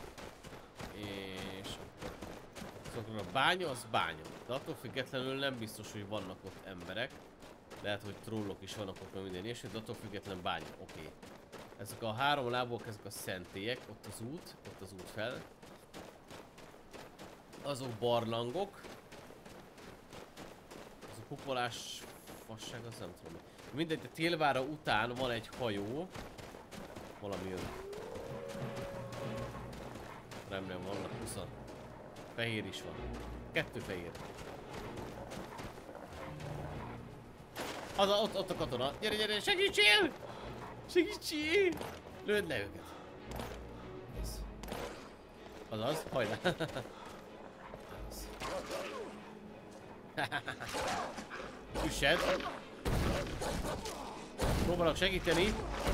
És akkor a bánya az bánya. De attól függetlenül nem biztos, hogy vannak ott emberek. Lehet, hogy trollok is vannak ott, minden ilyesmi, de attól függetlenül bánya. Oké. Ezek a 3 lábok, ezek a szentélyek. Ott az út fel. Azok barlangok. Az a kupolás fasság, az nem tudom. Mindegy, a Télvára után van egy hajó. Valami jön. Remélem vannak 20. Fehér is van. 2 fehér. Ott a katona. Gyere, gyere, segítsél! Segítsél! Lőd le őket. Ez. Azaz, hajrá. Üssed. Próbálok segíteni.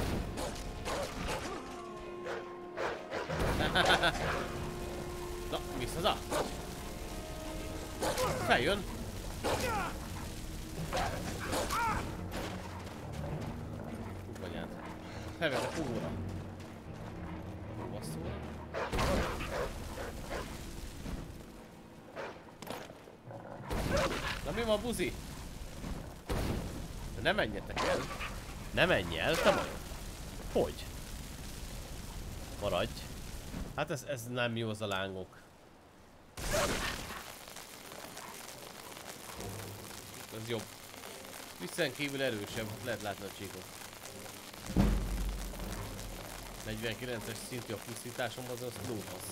Na, visszaza. Feljön. Kumpanyát. Felvett a kúra. Basszóra. Na mi van, buzi? De ne menjetek el. Ne menj el, te majd. Hogy? Maradj. Hát ez nem jó, az a lángok. Ez jobb. Visszen kívül erősebb, lehet látni a csíkot. 49-es szintű a pusztításom, az lófasz.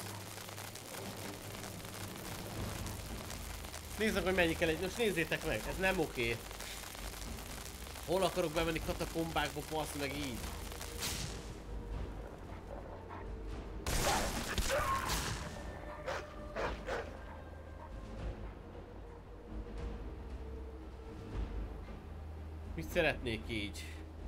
Nézzük, hogy mennyi kell egy... Most nézzétek meg, ez nem oké. Hol akarok bemenni katakombákba, passz meg így. Mit szeretnék így?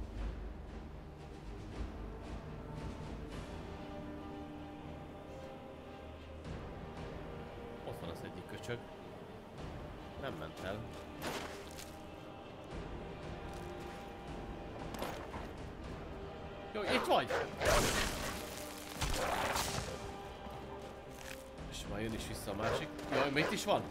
Ott van az egyik köcsög. Nem ment el. Jó, itt vagy! És már jön is vissza a másik. Jaj, még itt is van?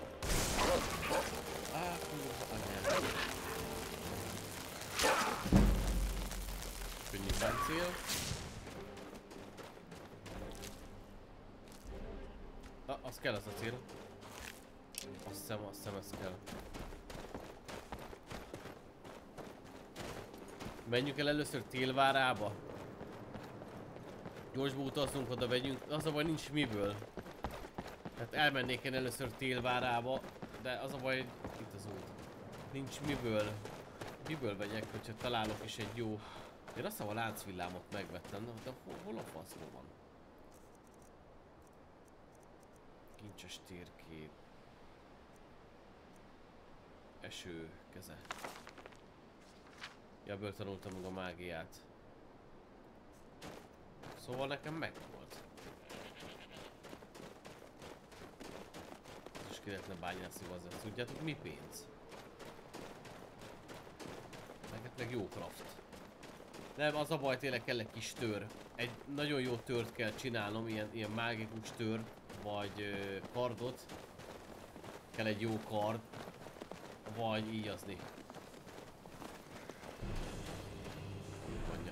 Könnyű páncél. Az kell, az a cél. Azt hiszem ez kell. Menjünk el először Télvárába. Gyorsba utazzunk, oda vegyünk. Az a baj, nincs miből. Hát elmennék én először Télvárába, de az a baj, itt az út. Nincs miből. Miből vegyek, hogyha találok is egy jó... Én azt hiszem a láncvillámot megvettem, de hol a faszról van? Kincses térkép. Eső keze. Ja, ebből tanultam meg a mágiát. Szóval nekem megvolt. És ki lehetne bányászni hozzá. Tudjátok mi pénz? Meg jó craft. Nem, az a baj, tényleg kell egy kis tör. Egy nagyon jó tört kell csinálnom, ilyen mágikus tör, vagy kardot. Kell egy jó kard, vagy íjazni. Mondja.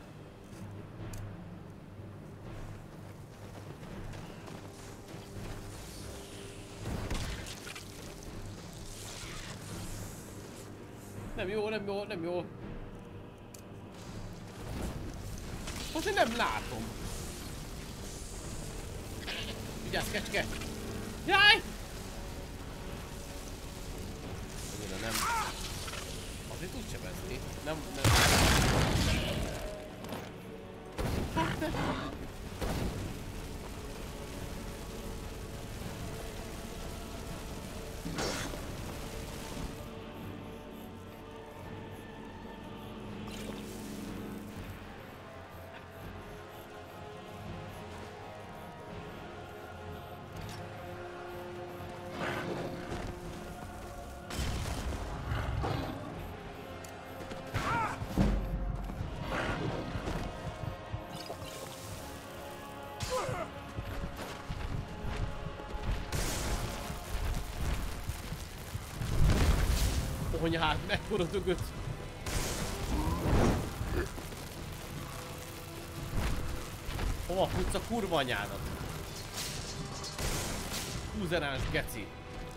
Nem jó, nem jó, nem jó. Most én nem látom. Vigyázz, kecske! Jaj! Annyira nem. Azért tud sebezni. Nem. Hogy hát mekkora dögöt. Hova futsz a kurva anyádat? Húzerás geci.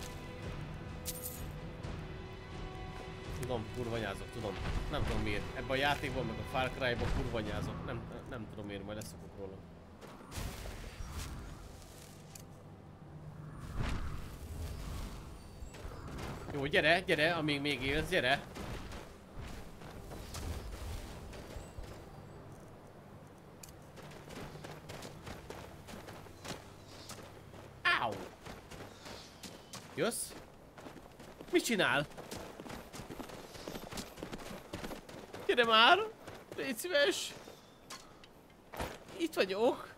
Tudom, kurvanyázok, tudom. Nem tudom miért. Ebben a játékban, meg a Far Cry-ban kurvanyázok. Nem tudom miért, majd leszokok róla. Jó, gyere, amíg még élsz, gyere! Áú! Jössz? Mit csinál? Gyere már! Légy szíves! Itt vagyok!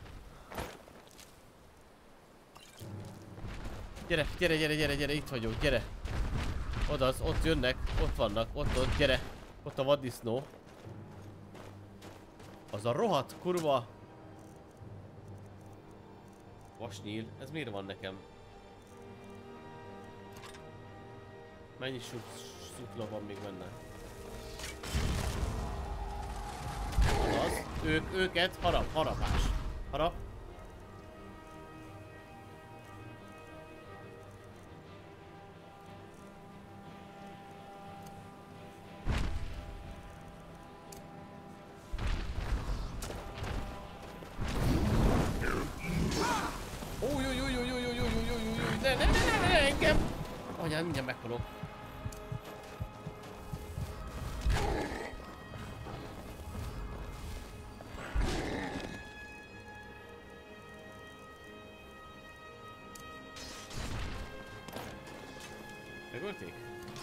Gyere, itt vagyok, gyere! Ott jönnek, ott vannak, ott, gyere! Ott a vaddisznó. Az a rohadt kurva... Vasnyíl, ez miért van nekem? Mennyi szutla van még benne? Az, őket, harapás. Harap. Anyám, mindjárt meghalok. Megölték?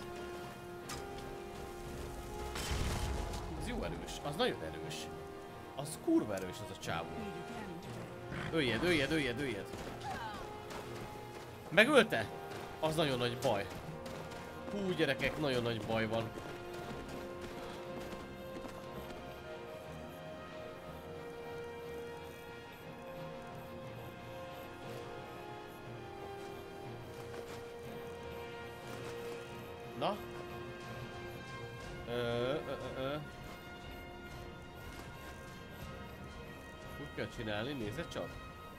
Az jó erős, az nagyon erős. Az kurva erős az a csávó. Öljed. Megölte? Az nagyon nagy baj. Hú, gyerekek, nagyon nagy baj van. Na? Úgy kell csinálni, nézd csak.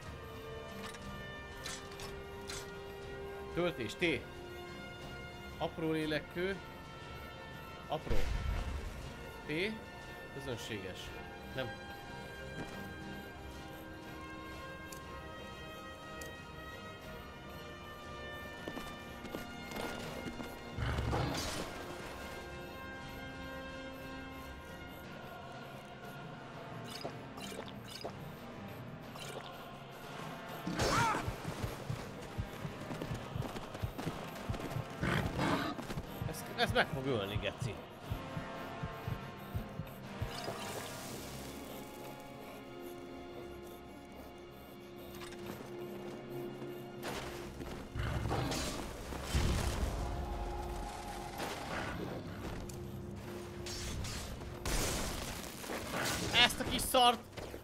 Töltés, T. Apró lélekkő. Apró. T. Közönséges. Nem. Ez meg fog ölni, geci. Ezt a kis szart!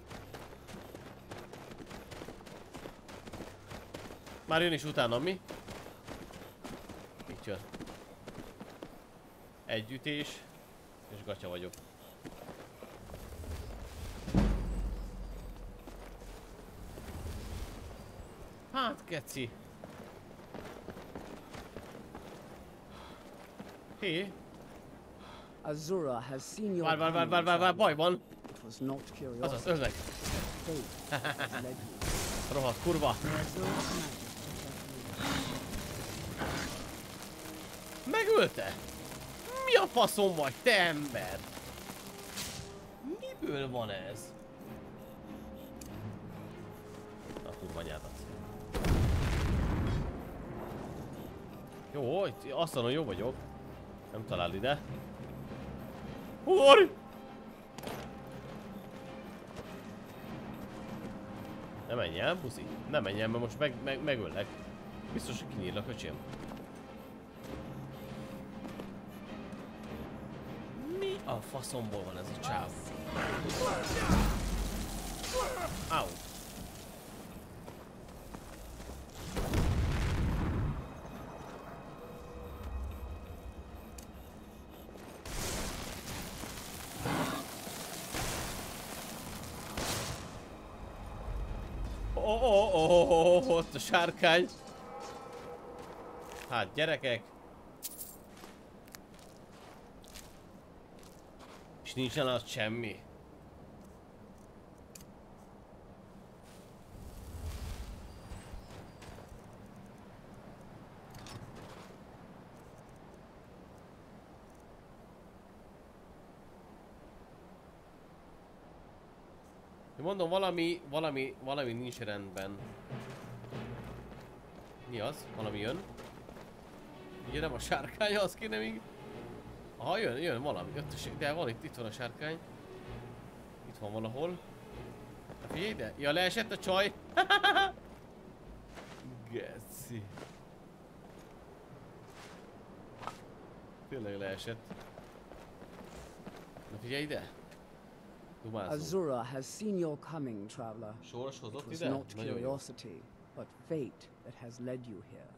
Már jön is utána, mi? Itt jön. Egy ütés, és gatya vagyok. Hát, geci. Hé. Azura has seen your Várj, coming, baj van! It was not Azaz, curiosity. öld meg! Fate has led you. Rohadt kurva! Azura's magic protected you. Megölte? Mi a faszom vagy, te ember? Miből van ez? A kurva anyádat. Jó, azt mondom, jó vagyok. Nem talál ide. Húrj! Ne menj el, buszi. Ne menj el, mert most megöllek. Biztos, hogy kinyírlak, öcsém. Mi a faszomból van ez a csáv? Au. Ott a sárkány. Hát gyerekek. És nincsen az semmi. Mondom, valami nincs rendben. Mi az? Valami jön? Ugye nem a sárkány, az kéne még... Aha, jön valami. De van itt van a sárkány. Itt van valahol. Figyelj ide! Ja, leesett a csaj! Geci. Tényleg leesett. Na figyelj ide! Azura has seen your coming, traveler. Soros hozott It was ide? not Nagyon jó. curiosity, but fate that has led you here.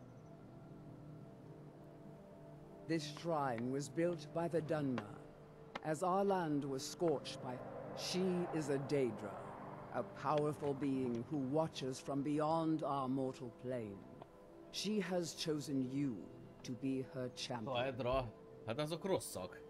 This shrine was built by the Dunmer. As our land was scorched by... She is a Daedra, a powerful being who watches from beyond our mortal plane. She has chosen you to be her champion. Daedra, hát azok rosszak.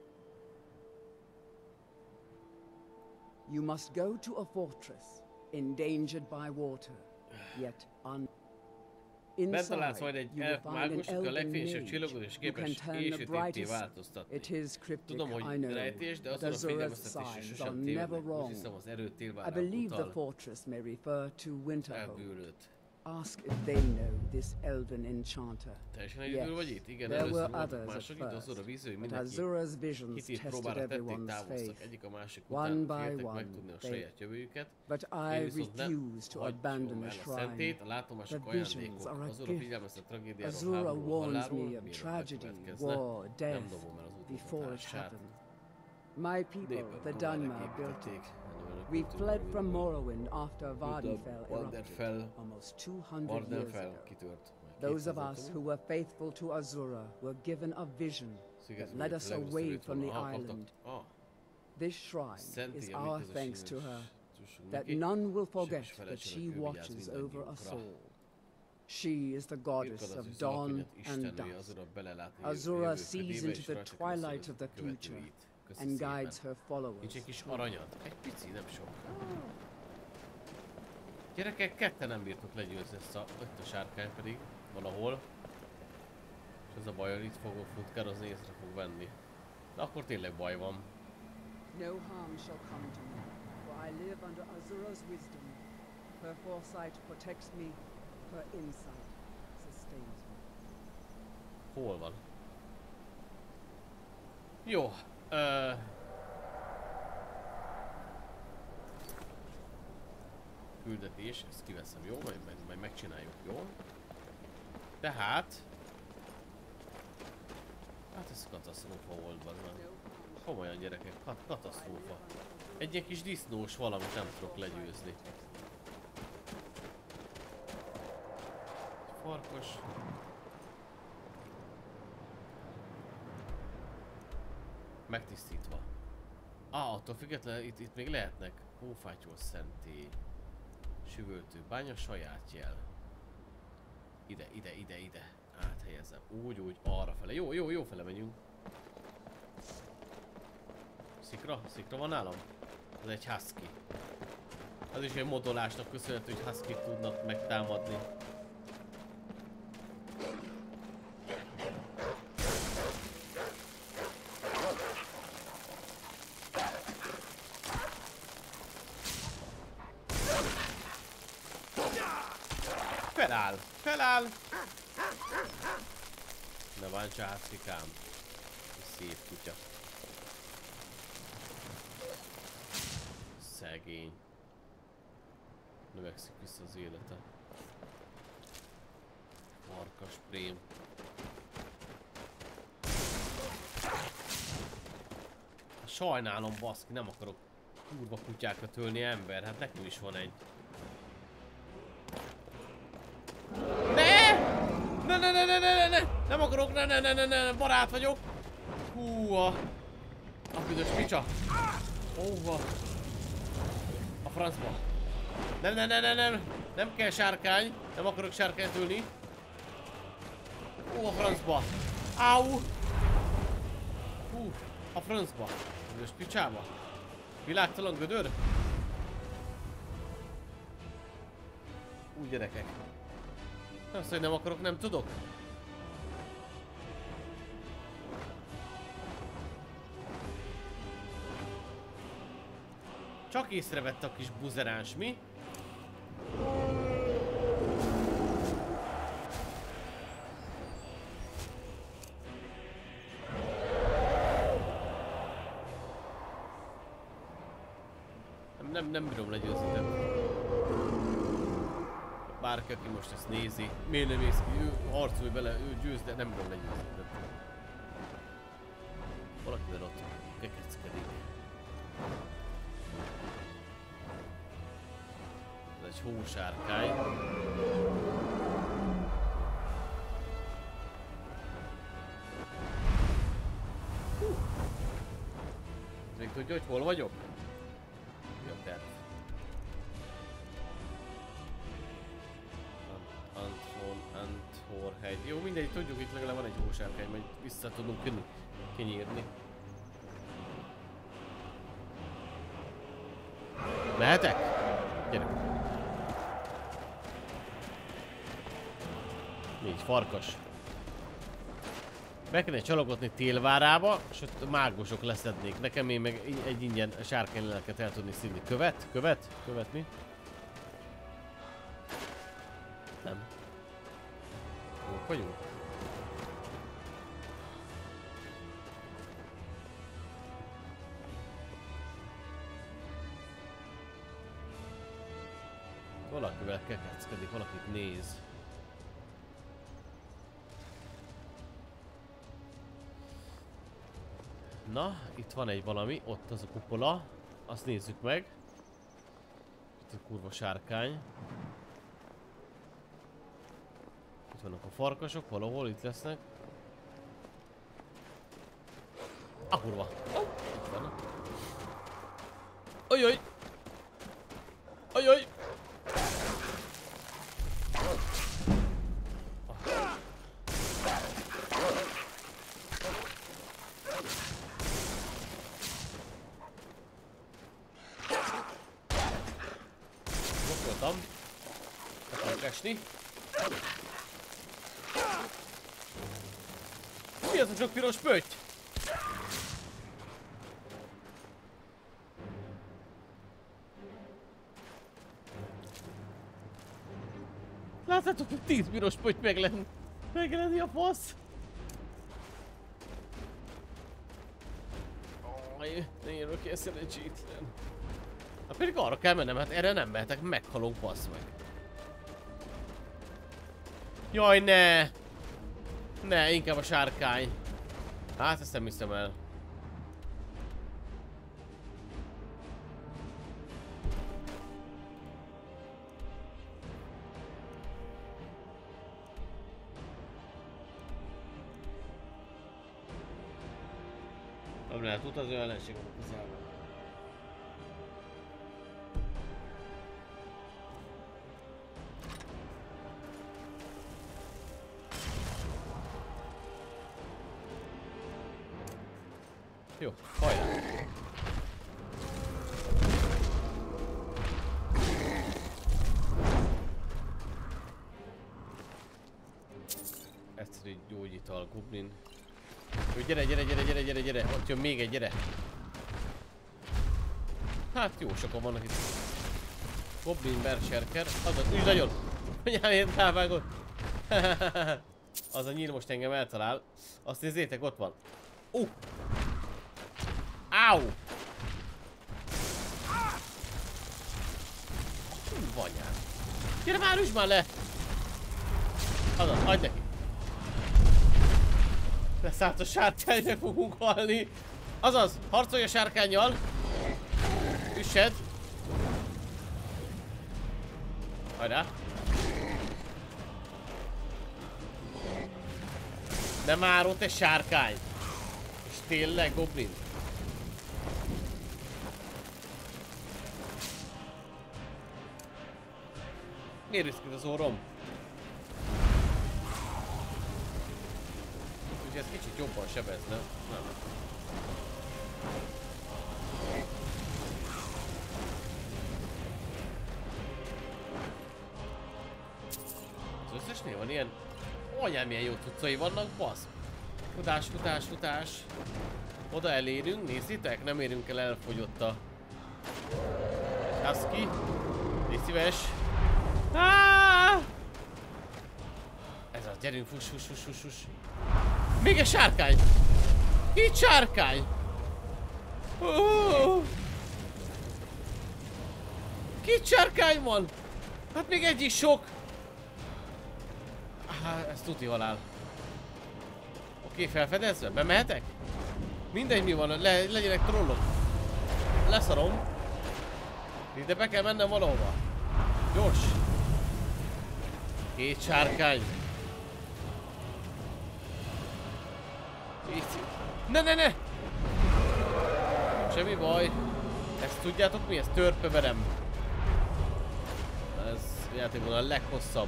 You must go to a fortress, endangered by water, yet Betalálsz majd inside egy you will elf find an mágust, aki a elven legfényesebb mage csillagos és who can képes turn the éjsötétté brightest. változtatni. It is cryptic, Tudom, I hogy know, rejtés, de but azon a Azura's figyelmeztetés is signs are sosem never tévednek. Úgy wrong. hiszem, az erőt I télvárára believe the utal. fortress may refer to Winterhold. Elbűrült. Ask if they know this elven enchanter. Teljesen egyedül vagy itt? Igen, there először were voltak others mások, at itt az first, a víző, hogy but mindenki Azura's visions hitét tested próbára tették, everyone's távoztak faith. egyik a másik One után, by féltek one, megtudni a they- saját jövőjüket. But I Én viszont nem refuse to abandon hagyom the el a szentét, shrine. a látomások The visions ajándékok. are a Azura gift. figyelmeztet tragédiáról, Azura háborúról, warns halálról, me of mielőtt tragedy, bekövetkezne. war, Nem death, dobom el az before it utóhatását. happened. My people, the Dunmer, built it. We We fled from Morrowind after Vardafell Vanderfell, erupted almost 200 years Vanderfell ago. kitört. Those of us who were faithful to Azura were given a vision that led us away from the island. This shrine is our thanks to her, that none will forget that she watches over us all. She is the goddess of dawn and dusk. Azura sees into the twilight of the future and guides her followers. Nincs egy kis aranyad? Egy pici, nem sok. Gyerekek, ketten nem bírtok legyőzni ezt a sárkány pedig valahol. És ez a baj, hogy itt fogok futkározni, észre fog venni. De akkor tényleg baj van. No harm shall come to me, for I live under Azura's wisdom. Her foresight protects me, her insight sustains me. Hol van? Jó. Küldetés, ezt kiveszem, jó? Majd megcsináljuk, jó? Tehát... Hát ez katasztrófa volt benne. Komolyan gyerekek, katasztrófa. Egy ilyen kis disznós valamit nem tudok legyőzni. Farkas. Megtisztítva. Attól függetlenül itt még lehetnek hófátyol szentély. Süvöltő bánya, saját jel. Ide. Áthelyezem. Úgy, arra fele. Jó fele megyünk. Szikra van nálam? Ez egy husky. Az is egy modolásnak köszönhető, hogy huskit tudnak megtámadni. Feláll! Feláll! Ne bántsa huskykám. Szép kutya. Szegény. Növekszik vissza az élete. Farkas prém. Sajnálom, baszki, nem akarok kurva kutyákat ölni, ember. Hát nekem is van egy. Ne! Nem akarok, ne, barát vagyok. Húha. A büdös picsa. Óva. A francba. Nem kell sárkány. Nem akarok sárkányt ülni. Ó, a francba. Áú. Hú, a francba. Büdös picsába. Világtalan gödör. Úgy gyerekek. Azt, hogy nem akarok, nem tudok. Csak észrevette a kis buzeráns, mi? Nem bírom legyőzni, de... Bárki, aki most ezt nézi, miért nem ész ki, ő harcolj bele, ő győz, de nem bírom legyőzni. Valakivel ott kekeckedik. Ez egy hósárkány. Még tudja, hogy hol vagyok? Mi a terv? Anthorhead. Jó, mindegy, tudjuk, itt legalább van egy hósárkány, majd vissza tudunk kinyírni. Mehetek? Gyere. Négy farkas. Be kellene csalogatni Télvárába, és ott mágosok leszednék. Nekem én meg egy ingyen sárkánylelket el tudni szívni. Követ mi? Nem. Jók vagyunk? Valakivel kekeckedik, valakit néz. Na, itt van egy valami, ott az a kupola. Azt nézzük meg. Itt a kurva sárkány. Itt vannak a farkasok, valahol itt lesznek. A kurva! Oh, itt vannak. Ajaj! Ajaj! Voltam. Akarok esni. Mi az a sok piros pötty? Látjátok, hogy 10 piros pötty megjelenti a fasz? Ne jövök ilyen szerencsétlen. Hát pedig arra kell mennem, hát erre nem mehetek, meghalok, bassz meg. Jaj, ne! Ne, inkább a sárkány. Hát ezt nem hiszem el. Nem lehet utazni, ellenség van a közelben. Jó, hajrá! egy gyógyital, goblin. Jó, gyere, ott jön még egy, gyere. Hát jó, sokan vannak itt. Goblin berserker, azaz, ügy nagyon! Anyámért rávágott! Az a nyíl most engem eltalál. Azt nézzétek, ott van. Áú! Vanyám. Gyere már, üsd már le! Azaz, adj neki! Leszállt a sárkány, meg fogunk halni! Azaz, harcolj a sárkánnyal! Üssed! Hajrá! Nem már ott egy sárkány! És tényleg goblin? Miért üszkít az orrom? Úgyhogy ez kicsit jobban sebezne. Nem. Az összesnél van ilyen... Anyám, milyen jó cuccai vannak, basz! Futás. Oda elérünk, nézzétek, nem érünk el, elfogyott a... Husky. Légy szíves. Ez az, gyerünk, fuss. Még egy sárkány! Itt sárkány! Két sárkány van! Hát még egy is sok! Ez tuti halál. Oké, felfedezve? Bemehetek? Mindegy, mi van, legyenek trollok. Leszarom. De be kell mennem valahova. Gyors! Két sárkány! Ne! Semmi baj. Ezt tudjátok mi? Ez törpeverem. Ez játékban a leghosszabb.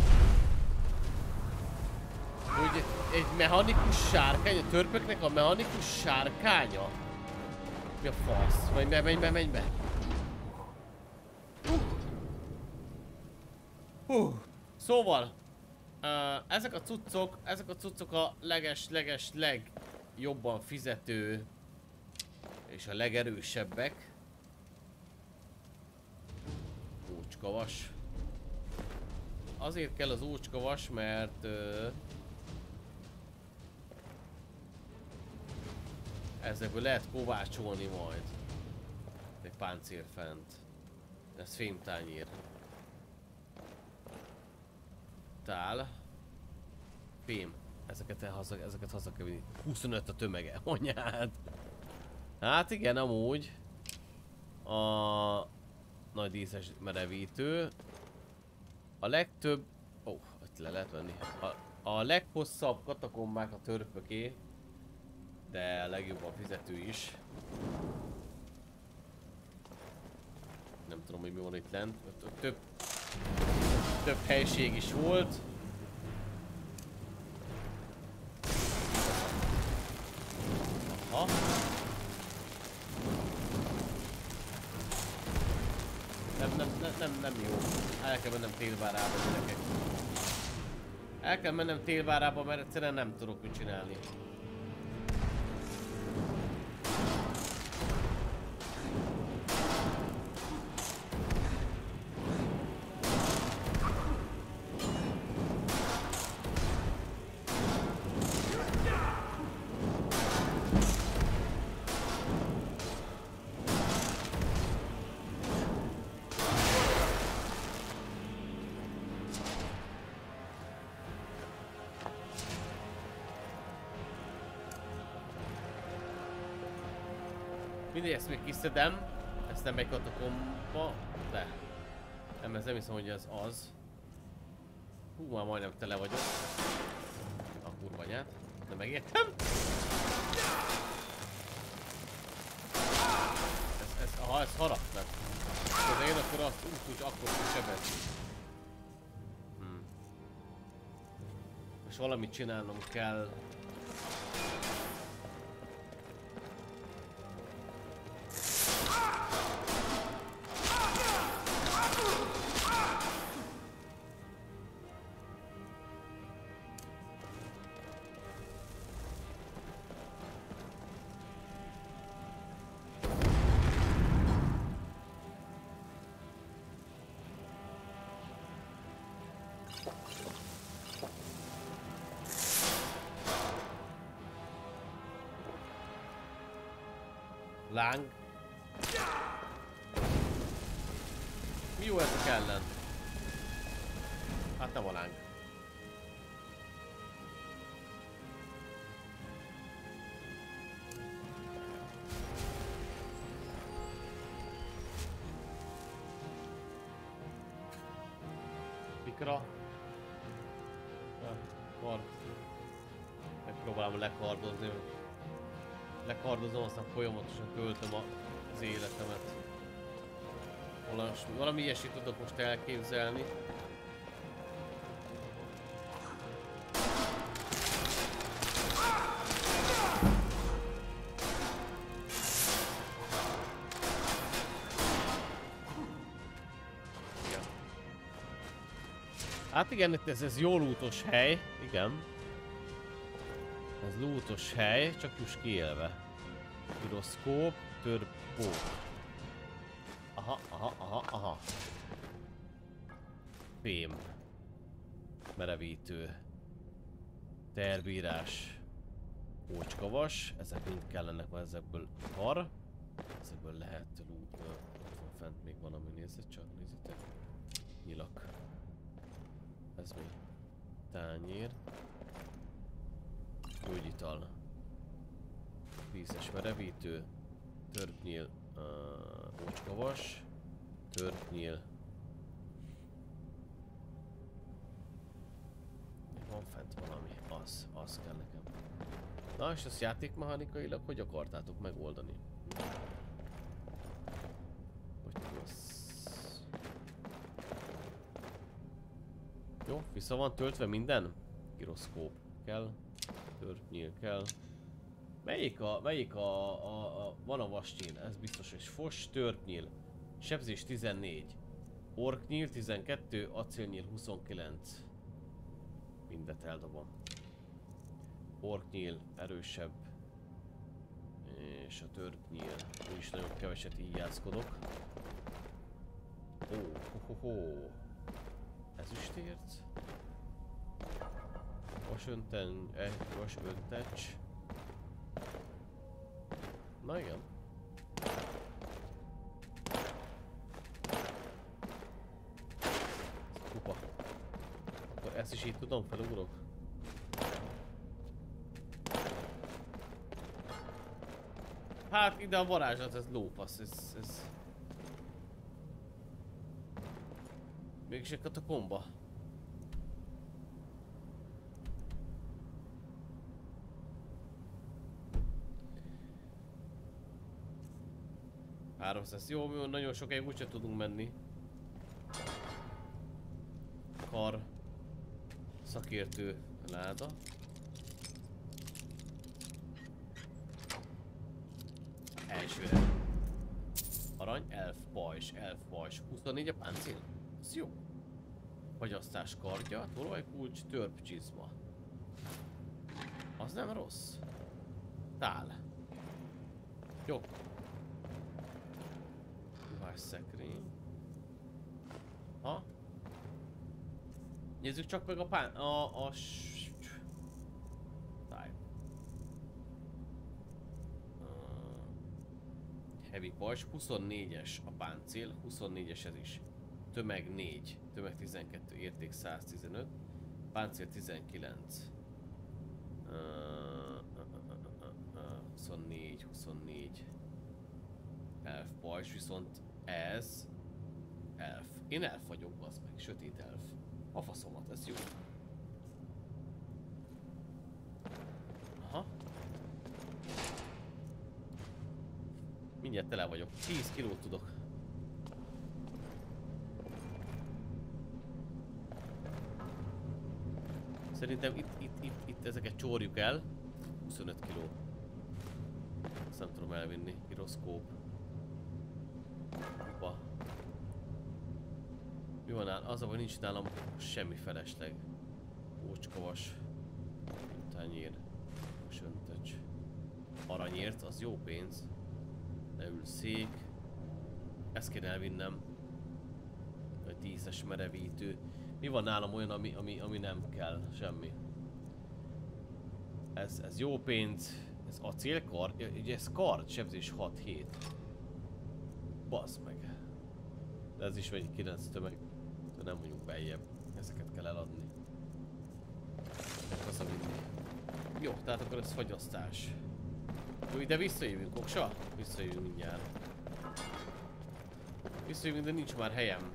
Úgy egy mechanikus sárkány, a törpöknek a mechanikus sárkánya. Mi a fasz? Menj be! Szóval ezek a cuccok a leges legjobban fizető és a legerősebbek. Ócskavas. Azért kell az ócskavas, mert ezekből lehet kovácsolni majd. Egy páncél fent. Ez fémtányér. Tál. Fém. Ezeket haza kell vinni. 25 a tömege. Anyád. Hát igen, amúgy. A nagy díszes merevítő. A legtöbb... itt le lehet venni. A leghosszabb katakombák a törpöké. De a legjobban fizető is. Nem tudom, hogy mi van itt lent. Több helység is volt. Aha. Nem jó. El kell mennem télvárába, gyerekek. El kell mennem télvárába, mert egyszerűen nem tudok mit csinálni. Mindegy, ezt még kiszedem. Ezt nem megy katakomba. De. Nem, ez nem hiszem, hogy ez az. Hú, már majdnem tele vagyok. A kurvanyát. De megértem. Ez harapnak. Ha én akkor azt úgy akkor fog sebezni. És valamit csinálnom kell. Láng. Mi jó ezek ellen? Hát nem a láng. Pikra. Kard. Megpróbálom lekardozni. Lekardozom, aztán folyamatosan költöm az életemet. Valami ilyesmit tudok most elképzelni. Hát igen, itt ez jó lootos hely, igen. Ez lootos hely, csak just kiélve. Gyroszkóp, törpó. Aha. Fém. Merevítő. Terbírás. Ócskavas. Ezek mind kellenek, mert ezekből kar. Ezekből lehet loot. Ott van fent még valami, nézzet csak, nézzétek. Nyilak. Ez mi? Tányér. Gyógyital. Vízes merevítő. Törpnyíl. Ócskavas. Törpnyíl. Van fent valami. Az kell nekem. Na és ezt játékmechanikailag hogy akartátok megoldani? Hogy rossz. Jó, vissza van töltve minden? Gyroszkóp kell. Törpnyíl kell. Melyik van a vasnyíl? Ez biztos, hogy fos, törpnyíl. Sebzés 14. Orknyíl 12, acélnyíl 29. Mindet eldobom. Orknyíl erősebb. És a törpnyíl. Úgyis nagyon keveset íjászkodok. Ezüstérc. Vasöntecs. Na igen. Kupa. Akkor ezt is így tudom, felugrok. Hát ide a varázslat, ez lófasz, ez... Mégis egy katakomba. Jó, mi nagyon sokáig úgyse tudunk menni. Kar. Szakértő láda. Elsőre. Arany, elf pajzs. 24 a páncél. Ez jó. Fagyasztás kardja, tolajkulcs, törpcsizma. Az nem rossz. Tál. Jó. Szekrény. Ha? Nézzük csak meg a táj. Heavy pajzs, 24-es a páncél, 24-es ez is. Tömeg 4, tömeg 12, érték 115, páncél 19. 24. Elf pajzs, viszont ez... elf. Én elf vagyok, bazd meg. Sötét elf. A faszomat, ez jó. Aha. Mindjárt tele vagyok. 10 kilót tudok. Szerintem itt ezeket csórjuk el. 25 kiló. Ezt nem tudom elvinni. Gyroszkóp. Kupa. Mi van nálam? Az, hogy nincs nálam semmi felesleg. Ócskavas. Tányér. Söntöcs. Aranyért, az jó pénz. Leül szék. Ezt kéne elvinnem. Egy 10-es merevítő. Mi van nálam olyan, ami nem kell? Semmi. Ez jó pénz. Ez acélkar? Ugye ez kard, sebzés 6-7. Bazd meg. De ez is vagy 9 tömeg. De nem vagyunk beljebb. Ezeket kell eladni. Az a mindig. Jó, tehát akkor ez fagyasztás. Jó, ide visszajövünk, oksa? Visszajövünk mindjárt. Visszajövünk, de nincs már helyem.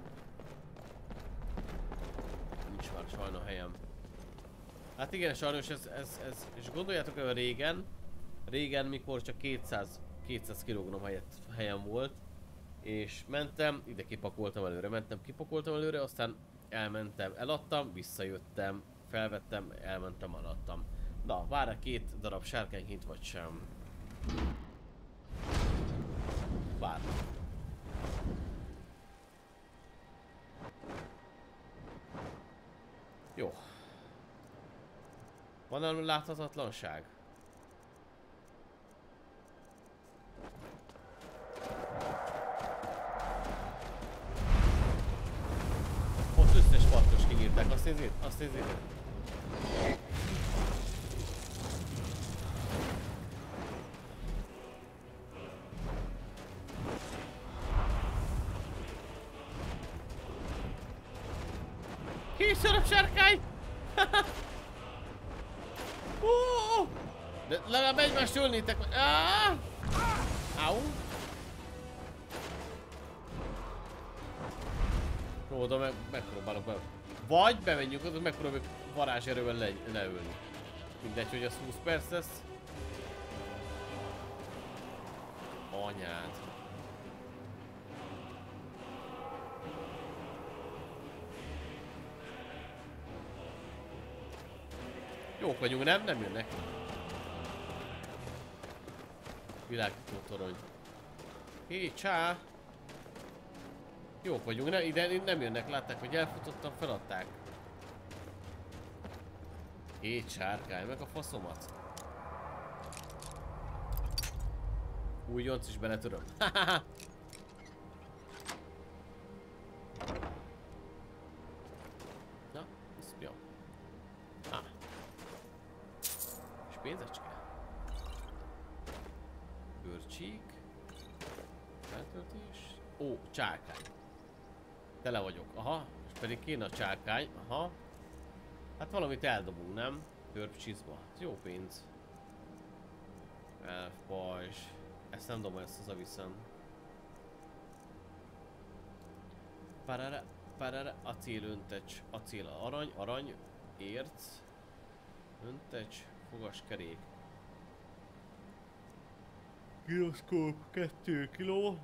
Nincs már sajnos helyem. Hát igen, sajnos ez és gondoljátok, hogy régen, mikor csak 200 kg helyem volt, és mentem, ide kipakoltam előre, kipakoltam előre, aztán elmentem, eladtam, visszajöttem, felvettem, elmentem, eladtam. Na, vár-e 2 darab sárkánykint vagy sem? Vár. Jó. Van láthatatlanság? Ott összes partos kinyírták, azt nézzétek? Azt nézzétek? Készülök, sárkány! De legalább egymást ölnétek, vagy... Au! Jó, oda megpróbálok be... Vagy bemenjünk oda, megpróbáljuk varázserővel leülni. Mindegy, hogy az 20 perc lesz. Anyád. Jók vagyunk, nem? Nem jönnek. Világító torony. Hé, csá! Jók vagyunk, ide nem jönnek, látták, hogy elfutottam, feladták. Hé, sárkány, meg a faszomat. Újonc is beletöröm. Na, ez jó. És pénzecske. Bőrcsík. Feltöltés. Ó, csákány. Tele vagyok. Aha. És pedig kéne a csákány. Aha. Hát valamit eldobunk, nem? Törpcsizma. Ez jó pénz. Elfpajzs. Ezt nem dobom, ezt hazaviszem. Parara, acél, öntecs, acél, arany, érc, öntecs, fogaskerék. Gyroszkóp 2 kg.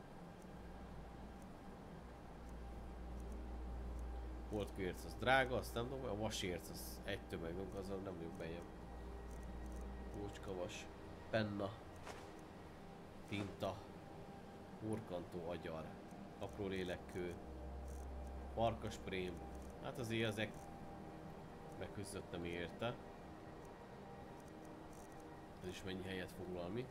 Volt kérc, az drága, azt nem dobom, a vasérc, az egy tömeg, azon nem vagyok bejebb. Gócskavas, penna, tinta, horkantó agyar, apró lélekkő, farkasprém, hát azért ezek megküzdöttem érte. Ez is mennyi helyet foglal mi.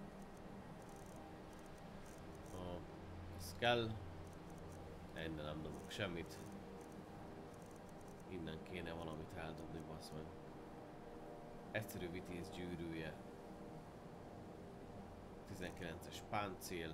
Ez kell. Innen nem dobok semmit. Innen kéne valamit eldobni, basz meg. Egyszerű vitéz gyűrűje. 19-es páncél.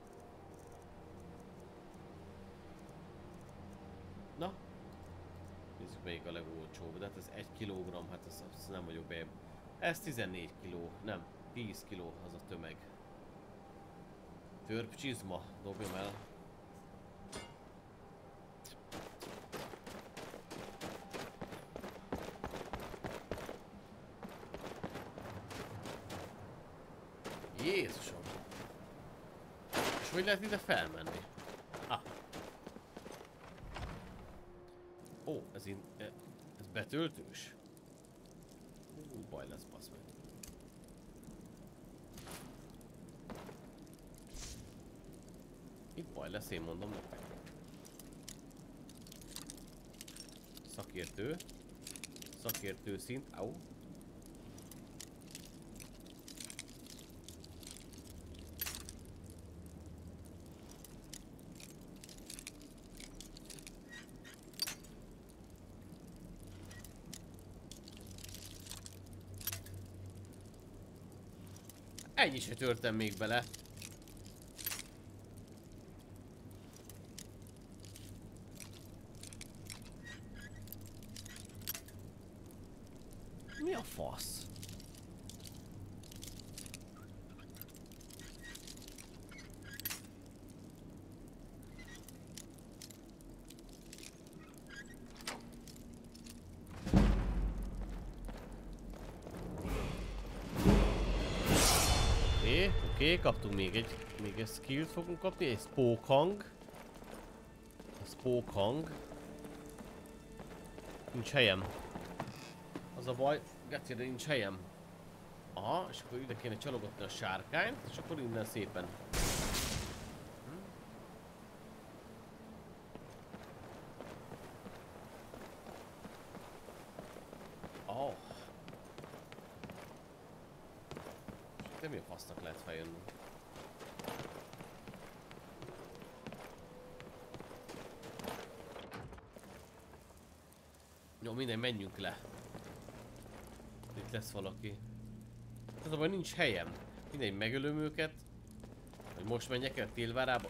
Na, nézzük melyik a legolcsóbb, de hát ez 1 kg, hát ez nem vagyok be. Ez 14 kg, nem, 10 kg az a tömeg. Törpcsizma, dobjam el. Jézusom! És hogy lehet ide felmenni? Ah. Ó, ez betöltős? Baj lesz, basz meg. Itt baj lesz, én mondom nektek. Szakértő. Szakértő szint. Au. Ennyi se törtem még bele. Mi a fasz? Oké, kaptunk még egy skillt fogunk kapni, egy spoke hang. A spoke hang. Nincs helyem. Az a baj, Geci, de nincs helyem. Aha, és akkor ide kéne csalogatni a sárkányt, és akkor innen szépen. Oh. De mi a fasznak lehet feljönni? Jó, minden, menjünk le. Itt lesz valaki. Az a baj, nincs helyem. Mindegy, megölöm őket. Hogy most menjek el Télvárába.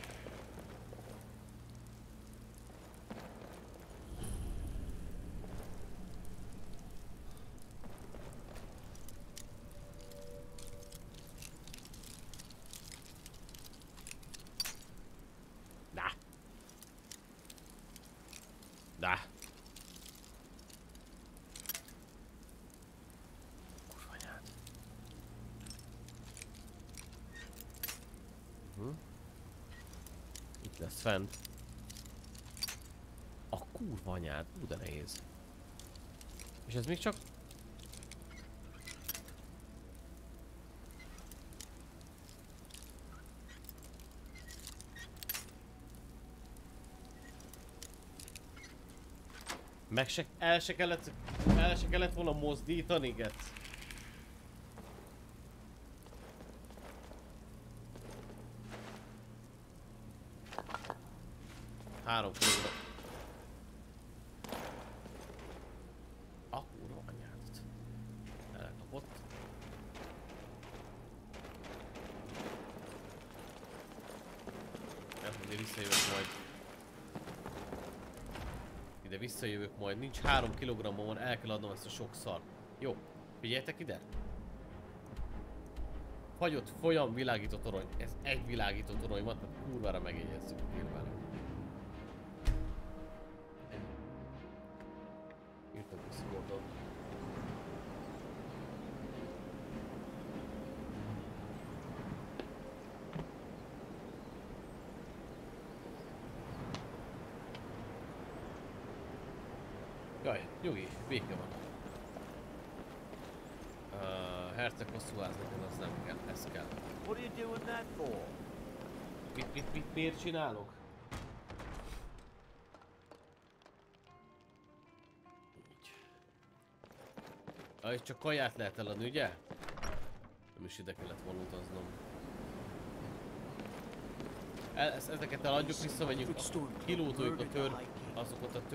Lesz fent. A kurva anyád, de nehéz. És ez még csak... el se kellett volna mozdítani, gec. Három kilogra. A kurva anyádat. Elkapott. Ide visszajövök majd. Ide visszajövök majd. Nincs 3 kilogrammon van, el kell adnom ezt a sok szart. Jó, figyeljetek ide. Fagyott folyam világító torony. Ez egy világító torony van, tehát kurvára megjegyezzük nyilván. Írtak vissza. Jaj, nyugi, béke van. Herceg hosszú ház nekem, az nem kell, ez kell. What are you doing that for? Miért csinálok? Így. Csak kaját lehet eladni, ugye? Nem is ide kellett volna utaznom. Ezeket eladjuk, visszamegyünk, kilótoljuk a azokat a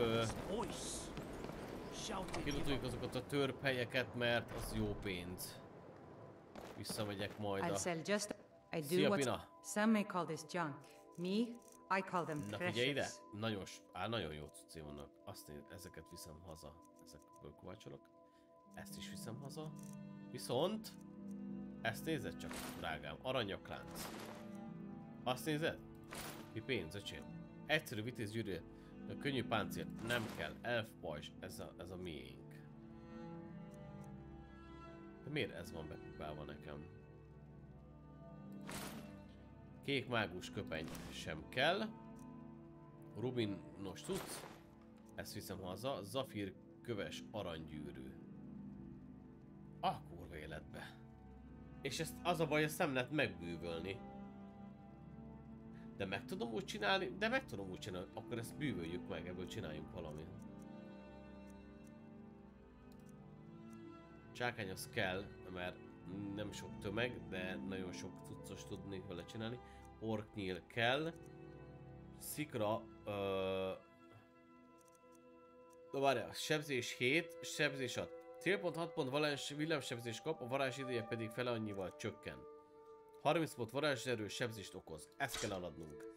kilótoljuk azokat a törphelyeket, mert az jó pénz. Visszamegyek majd a... Szia, Pina! Some may call this junk. Me, I call them na figyelj ide! Nagyon jó cuccé vannak. Azt én ezeket viszem haza. Ezekből kovácsolok. Ezt is viszem haza. Viszont... ezt nézed csak, drágám. Aranyaklánc. Azt nézed? Mi pénz, öcsém? Egyszerű vitézgyűrű. A könnyű páncél. Nem kell. Elfpajzs. Ez a miénk. De miért ez van bekupálva nekem? Kék mágus köpeny sem kell. Rubinos cucc. Ezt viszem haza. Zafír köves aranygyűrű. A kurva életbe. És ezt az a baj, ezt nem lehet megbűvölni. De meg tudom úgy csinálni? De meg tudom úgy csinálni. Akkor ezt bűvöljük meg, ebből csináljunk valamit. Csákány az kell, mert nem sok tömeg, de nagyon sok cuccos tudnék vele csinálni. Orknyíl kell. Szikra... Na várjál, sebzés 7, sebzés a Célpont 6 pont villámsebzést kap, a varázs ideje pedig fele annyival csökken. 30 pont varázserő sebzést okoz. Ezt kell eladnunk.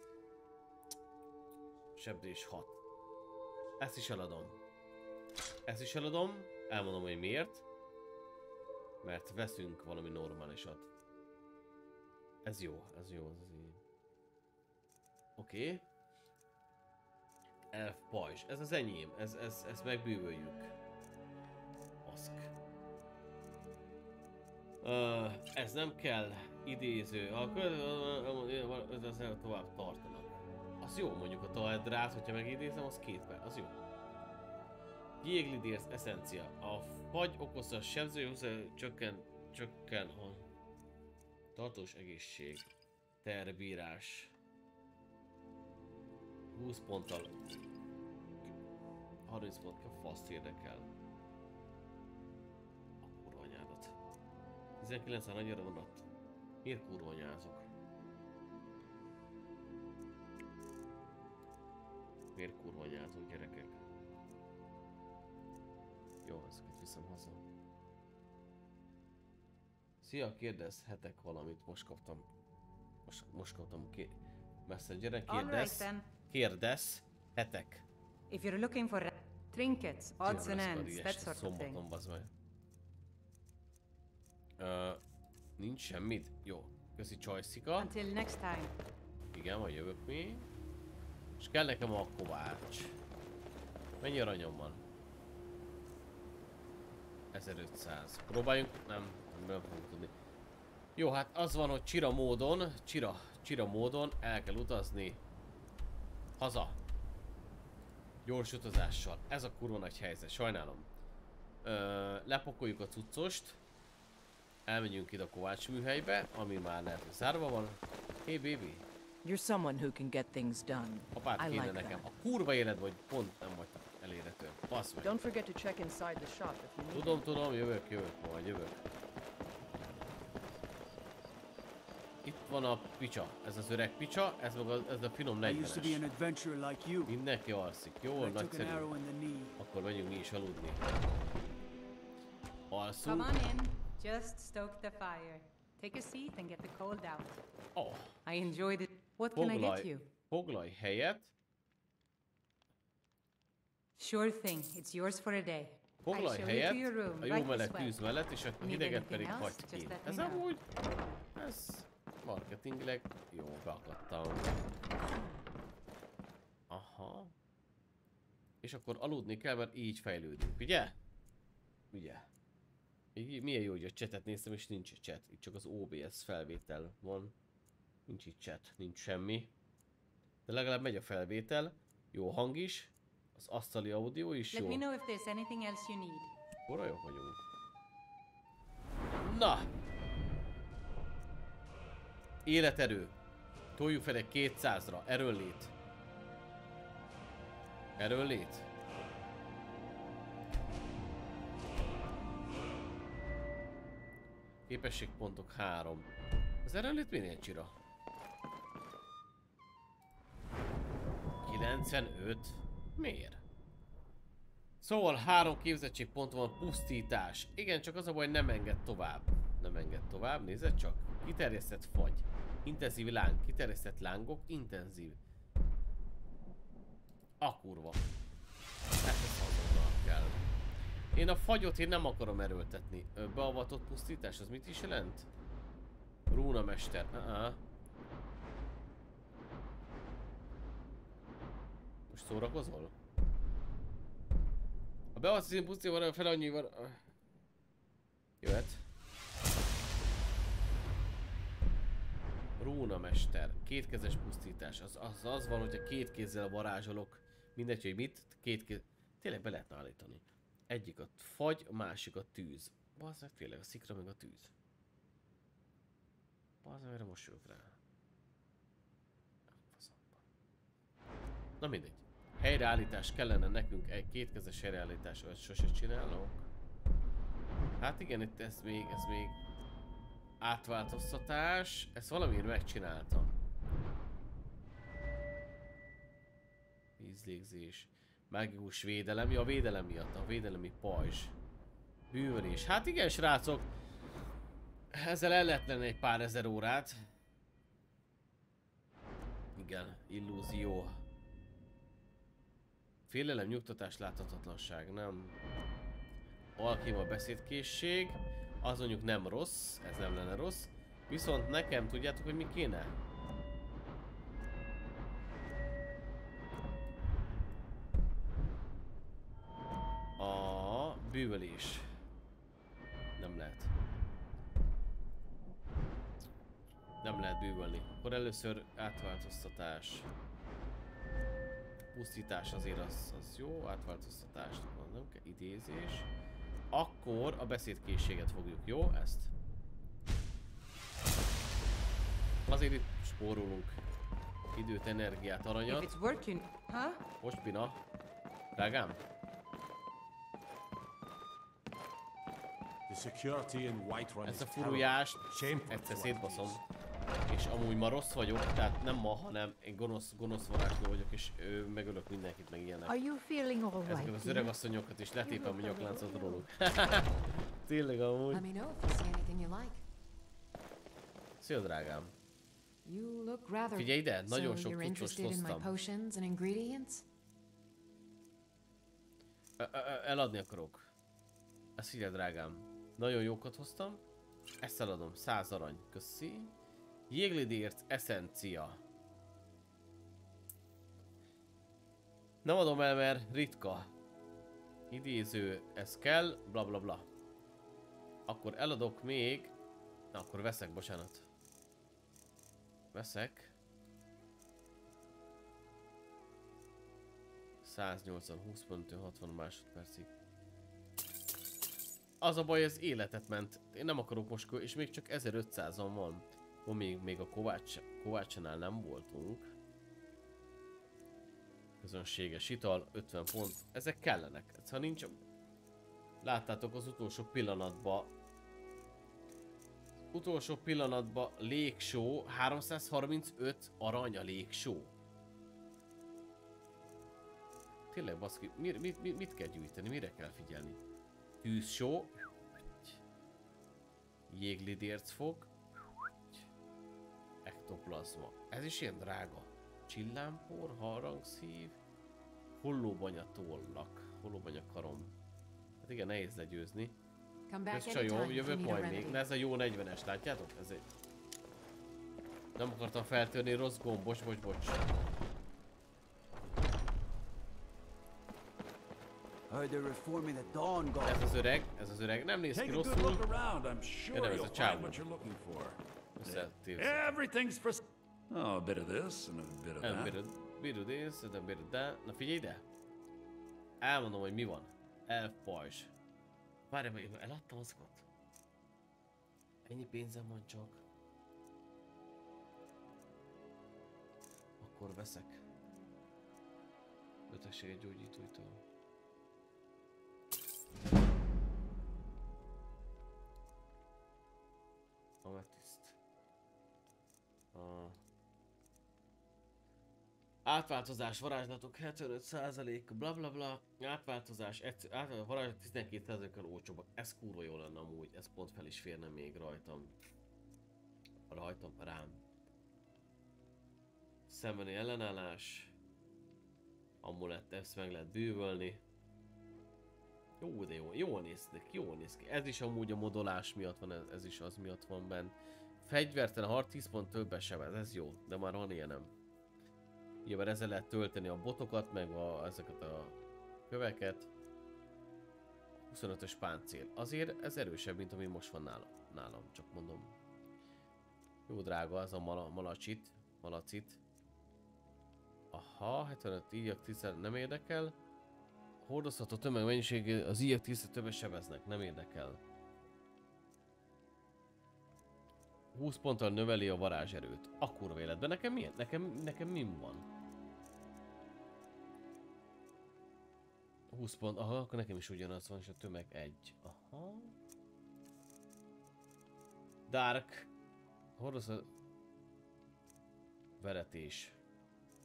Sebzés 6. Ezt is eladom. Ezt is eladom. Elmondom, hogy miért. Mert veszünk valami normálisat. Ez jó, ez jó. Oké. Elf pajzs. Ez az enyém. Ezt megbűvöljük. Aszk. Ez nem kell. Idéző. Ha tovább tartanak. Az jó, mondjuk a toaedrát, hogyha megidézem, az 2 perc. Az jó. Jégli essencia. A fagy okozza a sebző, csökken a tartós egészség. Terbírás. 20 ponttal. 30 pont kell, faszt érdekel. A kurva anyádat. 19-en annyira van ott. Miért kurva anyázok? Miért kurva anyázok, gyerekek? Jó, ezeket viszem haza. Szia, kérdezhetek valamit? Most kaptam Messengeren. Kérdezhetek. If you're looking for trinkets, odds and ends, that sort of thing. Nincs semmit? Jó. Köszi Csajszika. Until next time. Igen, majd jövök még. És kell nekem a kovács. Mennyi aranyom van? 1500. Próbáljunk. Nem fogunk tudni. Jó, hát az van, hogy csira módon el kell utazni haza. Gyors utazással. Ez a kurva nagy helyzet, sajnálom. Lepakoljuk a cuccost. Elmegyünk ide a kovács műhelybe, ami már lehet, hogy zárva van. Hey baby. You're someone who can get things done. Apát kéne like nekem. A kurva élet vagy pont nem vagy elérhető. Basz meg. Don't forget to check inside the shop if you need. Tudom, jövök, majd jövök. Itt van a picsa, ez az öreg picsa, ez a finom 40-es. Mindenki alszik, jó, nagyszerű. Akkor menjünk mi is aludni. Alszunk. Come on in, just stoke the fire. Take a seat and get the cold out. Oh. I enjoyed it. What can I get you? Foglalj helyet. Sure thing, it's yours for a day. Foglalj helyet a jó meleg tűz mellett, és a hideget pedig hagyd ki. Ez amúgy... Ez... marketingileg jó beakadtam. Aha. És akkor aludni kell, mert így fejlődünk, ugye? Ugye? Milyen jó, hogy a chatet néztem, és nincs chat. Itt csak az OBS felvétel van. Nincs itt chat, nincs semmi. De legalább megy a felvétel. Jó hang is. Az asztali audio is jó. Akkor jók vagyunk. Na! Életerő. Toljuk fel egy 200-ra. Erőnlét. Erőnlét. Képességpontok 3. Az erőnlét minél csira? 95. Miért? Szóval 3 képzettségpont van, pusztítás. Igen, csak az a baj, nem enged tovább. Nem enged tovább, nézed csak. Kiterjesztett fagy. Intenzív láng. Kiterjesztett lángok. Intenzív. A kurva. Ez azonnal kell. Én a fagyot én nem akarom erőltetni. Beavatott pusztítás, az mit is jelent? Rúnamester. Most szórakozol? A beavatott pusztítás van fel annyival... Jöhet. Rúnamester. Kétkezes pusztítás. Az van, hogyha két kézzel varázsolok. Mindegy, hogy mit. Két kéz... Tényleg be lehetne állítani. Egyik a fagy, a másik a tűz. Bazzeg, tényleg a szikra meg a tűz. Bazzeg, erre most jövök rá. Na mindegy. Helyreállítás kellene nekünk, egy kétkezes helyreállítás, vagy sose csinálok. Hát igen, itt ez még átváltoztatás. Ezt valamiért megcsináltam. Vízlégzés. Mágikus védelem. Ja, a védelem miatt. A védelemi pajzs. Bűvölés. Hát igen, srácok. Ezzel el lehet lenni egy pár ezer órát. Igen, illúzió. Félelem, nyugtatás, láthatatlanság, nem. Alkima, beszédkészség. Az mondjuk nem rossz, ez nem lenne rossz. Viszont nekem tudjátok, hogy mi kéne? A bűvölés. Nem lehet. Nem lehet bűvölni. Akkor először átváltoztatás. Pusztítás azért az jó. Átváltoztatást mondom, idézés. Akkor a beszédkészséget fogjuk, jó? Ezt. Azért itt spórolunk időt, energiát, aranyat. Ospina. Drágám? Ezt a furujást egyszer szétbaszom. És amúgy ma rossz vagyok, tehát nem ma, hanem én gonosz varázsló vagyok, és megölök mindenkit, meg ilyenek. Ezeket az öreg asszonyokat is letépem a nyakláncot róluk. Tényleg amúgy. Szia, drágám. Figyelj ide, nagyon sok cuccost hoztam. Eladni akarok. Ezt figyelj, drágám. Nagyon jókat hoztam. Ezt eladom, 100 arany. Köszi. Jéglidért essencia. Nem adom el, mert ritka. Idéző, ez kell, bla bla bla. Akkor eladok még. Na, akkor veszek, bocsánat. Veszek. 180, 20 pontön, 60 másodpercig. Az a baj, ez életet ment. Én nem akarok most, és még csak 1500-an van. Még a Kovácsnál nem voltunk. Közönséges ital, 50 pont. Ezek kellenek. Ez, ha nincs... Láttátok az utolsó pillanatban. Utolsó pillanatban légshow. 335 arany a légshow. Tényleg baszki, mit kell gyűjteni? Mire kell figyelni? Tűzshow. Jéglidércfog. Ektoplazma. Ez is ilyen drága. Csillámpor, harangszív. Hollóbanya tollak. Hollóbanya karom. Hát igen, nehéz legyőzni. Ez csajom, jövök majd még. Na ez a jó 40-es, látjátok? Ez egy... Nem akartam feltörni, rossz gomb, bocs. Ez az öreg, nem néz ki rosszul. Ja, nem, ez a csávó. Everything's for... Oh, a bit of this and a bit of that. Bit of this and a bit of that. Na figyelj ide! Elmondom, hogy mi van. Elfpajzs. Várj, mert eladtam azokat. Ennyi pénzem van csak. Akkor veszek. Betegséget gyógyítóitól. Ametiszt. Átváltozás, varázslatok 75%, bla bla bla. Átváltozás, varázslat 12%-kal olcsóbbak. Ez kurva jó lenne amúgy, ez pont fel is férne még rajtam. Rám. Szembeni ellenállás. Amulett, ezt meg lehet bűvölni. Jó, de jó, jól néz ki. Ez is amúgy a modolás miatt van, ez is az miatt van benne. Fegyvertelen harc 10 pont többes sebez, ez jó, de már van ilyenem. Nyilván ezzel lehet tölteni a botokat, meg ezeket a köveket. 25-ös páncél. Azért ez erősebb, mint ami most van nálam, csak mondom. Jó drága az a malacit. Aha, 75 íjak 10 nem érdekel. Hordozható tömegmennyiség, az íjak 10 többet sebeznek, nem érdekel. 20 ponttal növeli a varázserőt. A kurva életben. Nekem milyen? Nekem mi van? 20 pont, aha, akkor nekem is ugyanaz van, és a tömeg 1. Aha. Dark. Hordozható veretés.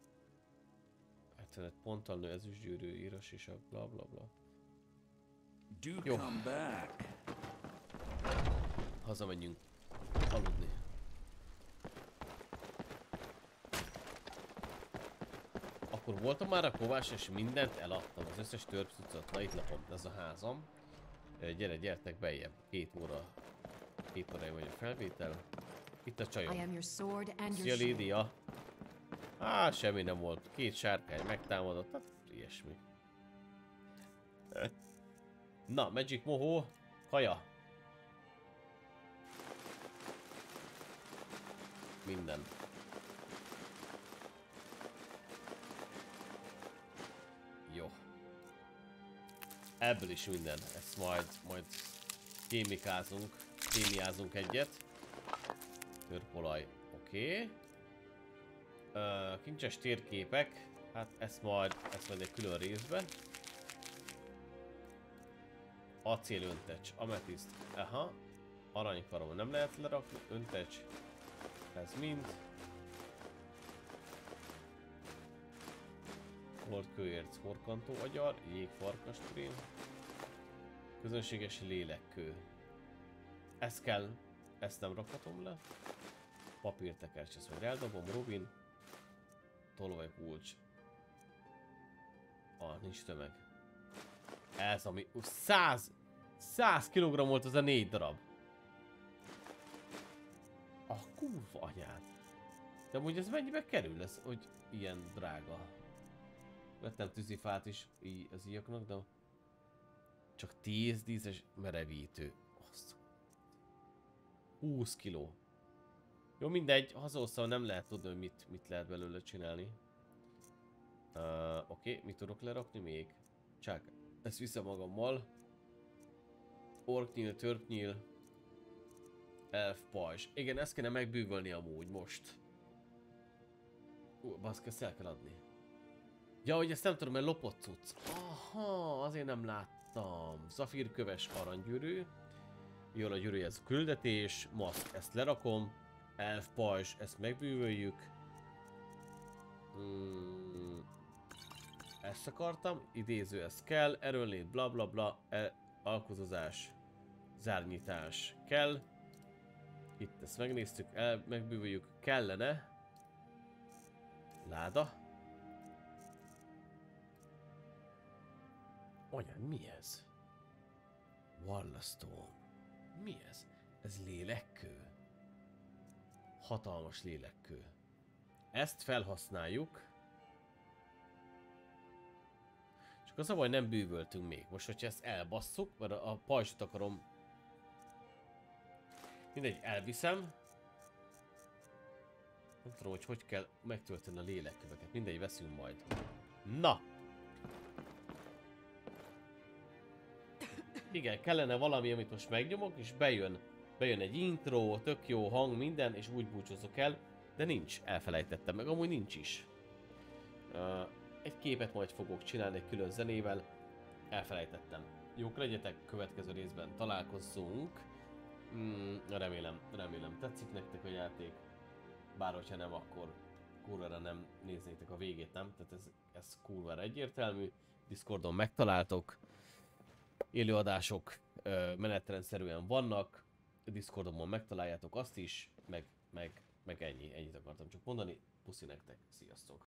75 ponttal nő ezüstgyűrű, íras és a bla bla bla. Do come back. Hazamenjünk aludni. Akkor voltam már a kovás, és mindent eladtam. Az összes törpcucot. Na itt lakom, ez a házam. Gyertek bejjebb. 2 órája vagy a felvétel. Itt a csajom. Szia, Lídia. Semmi nem volt. 2 sárkány megtámadott. Hát ilyesmi. Na, Magic Mohó. Kaja. Minden. Jó. Ebből is minden. Ezt majd kémiázunk egyet. Törpolaj. Oké. Kincses térképek. Hát ezt majd egy külön részbe. Acélöntecs, ametiszt. Aha. Aranykarom nem lehet lerakni. Öntecs. Ez mind. Holdkőérc, horkantó agyar, jégfarkasprém. Közönséges lélekkő. Ez kell. Ezt nem rakhatom le. Papírtekercs, ezt majd eldobom. Rubin. Tolvajkulcs. Nincs tömeg. Ez ami... 100 kg volt az a 4 darab. A kurva anyád. De amúgy ez mennyibe kerül lesz, hogy ilyen drága? Vettem tűzifát is az íjaknak, de... Csak 10 díszes merevítő. Azt. 20 kg. Jó, mindegy, hazahoztam, nem lehet tudni, hogy mit lehet belőle csinálni. Oké, mit tudok lerakni még? Csak ezt viszem magammal. Orknyíl, törpnyíl. Elf pajzs. Igen, ezt kéne megbűvölni amúgy most. Baszki, ezt el kell adni. Ja, hogy ezt nem tudom, mert lopott cucc. Aha, azért nem láttam. Zafírköves aranygyűrű. Jól a gyűrű, ez küldetés. Maszk, ezt lerakom. Elf pajzs, ezt megbűvöljük. Ezt akartam. Idéző, ez kell. Erőnlét, bla bla bla. Alkozozás. Zárnyitás kell. Itt ezt megnéztük, megbűvöljük. Kellene. Láda. Anyád, mi ez? Wallastone. Mi ez? Ez lélekkő. Hatalmas lélekkő. Ezt felhasználjuk. Csak az a baj, nem bűvöltünk még. Most, hogyha ezt elbasszuk, mert a pajzsot akarom... Mindegy, elviszem. Nem tudom, hogy kell megtölteni a lélekköveket. Mindegy, veszünk majd. Na! Igen, kellene valami, amit most megnyomok, és bejön egy intro, tök jó hang, minden, és úgy búcsúzok el, de nincs, elfelejtettem, meg amúgy nincs is. Egy képet majd fogok csinálni egy külön zenével, elfelejtettem. Jók legyetek, következő részben találkozzunk. Remélem tetszik nektek a játék, bár hogyha nem, akkor kurvára nem néznétek a végét, nem? Tehát ez kurvára egyértelmű. Discordon megtaláltok. Élőadások menetrendszerűen vannak, Discordomon megtaláljátok azt is, meg ennyi, ennyit akartam csak mondani. Puszi nektek, sziasztok!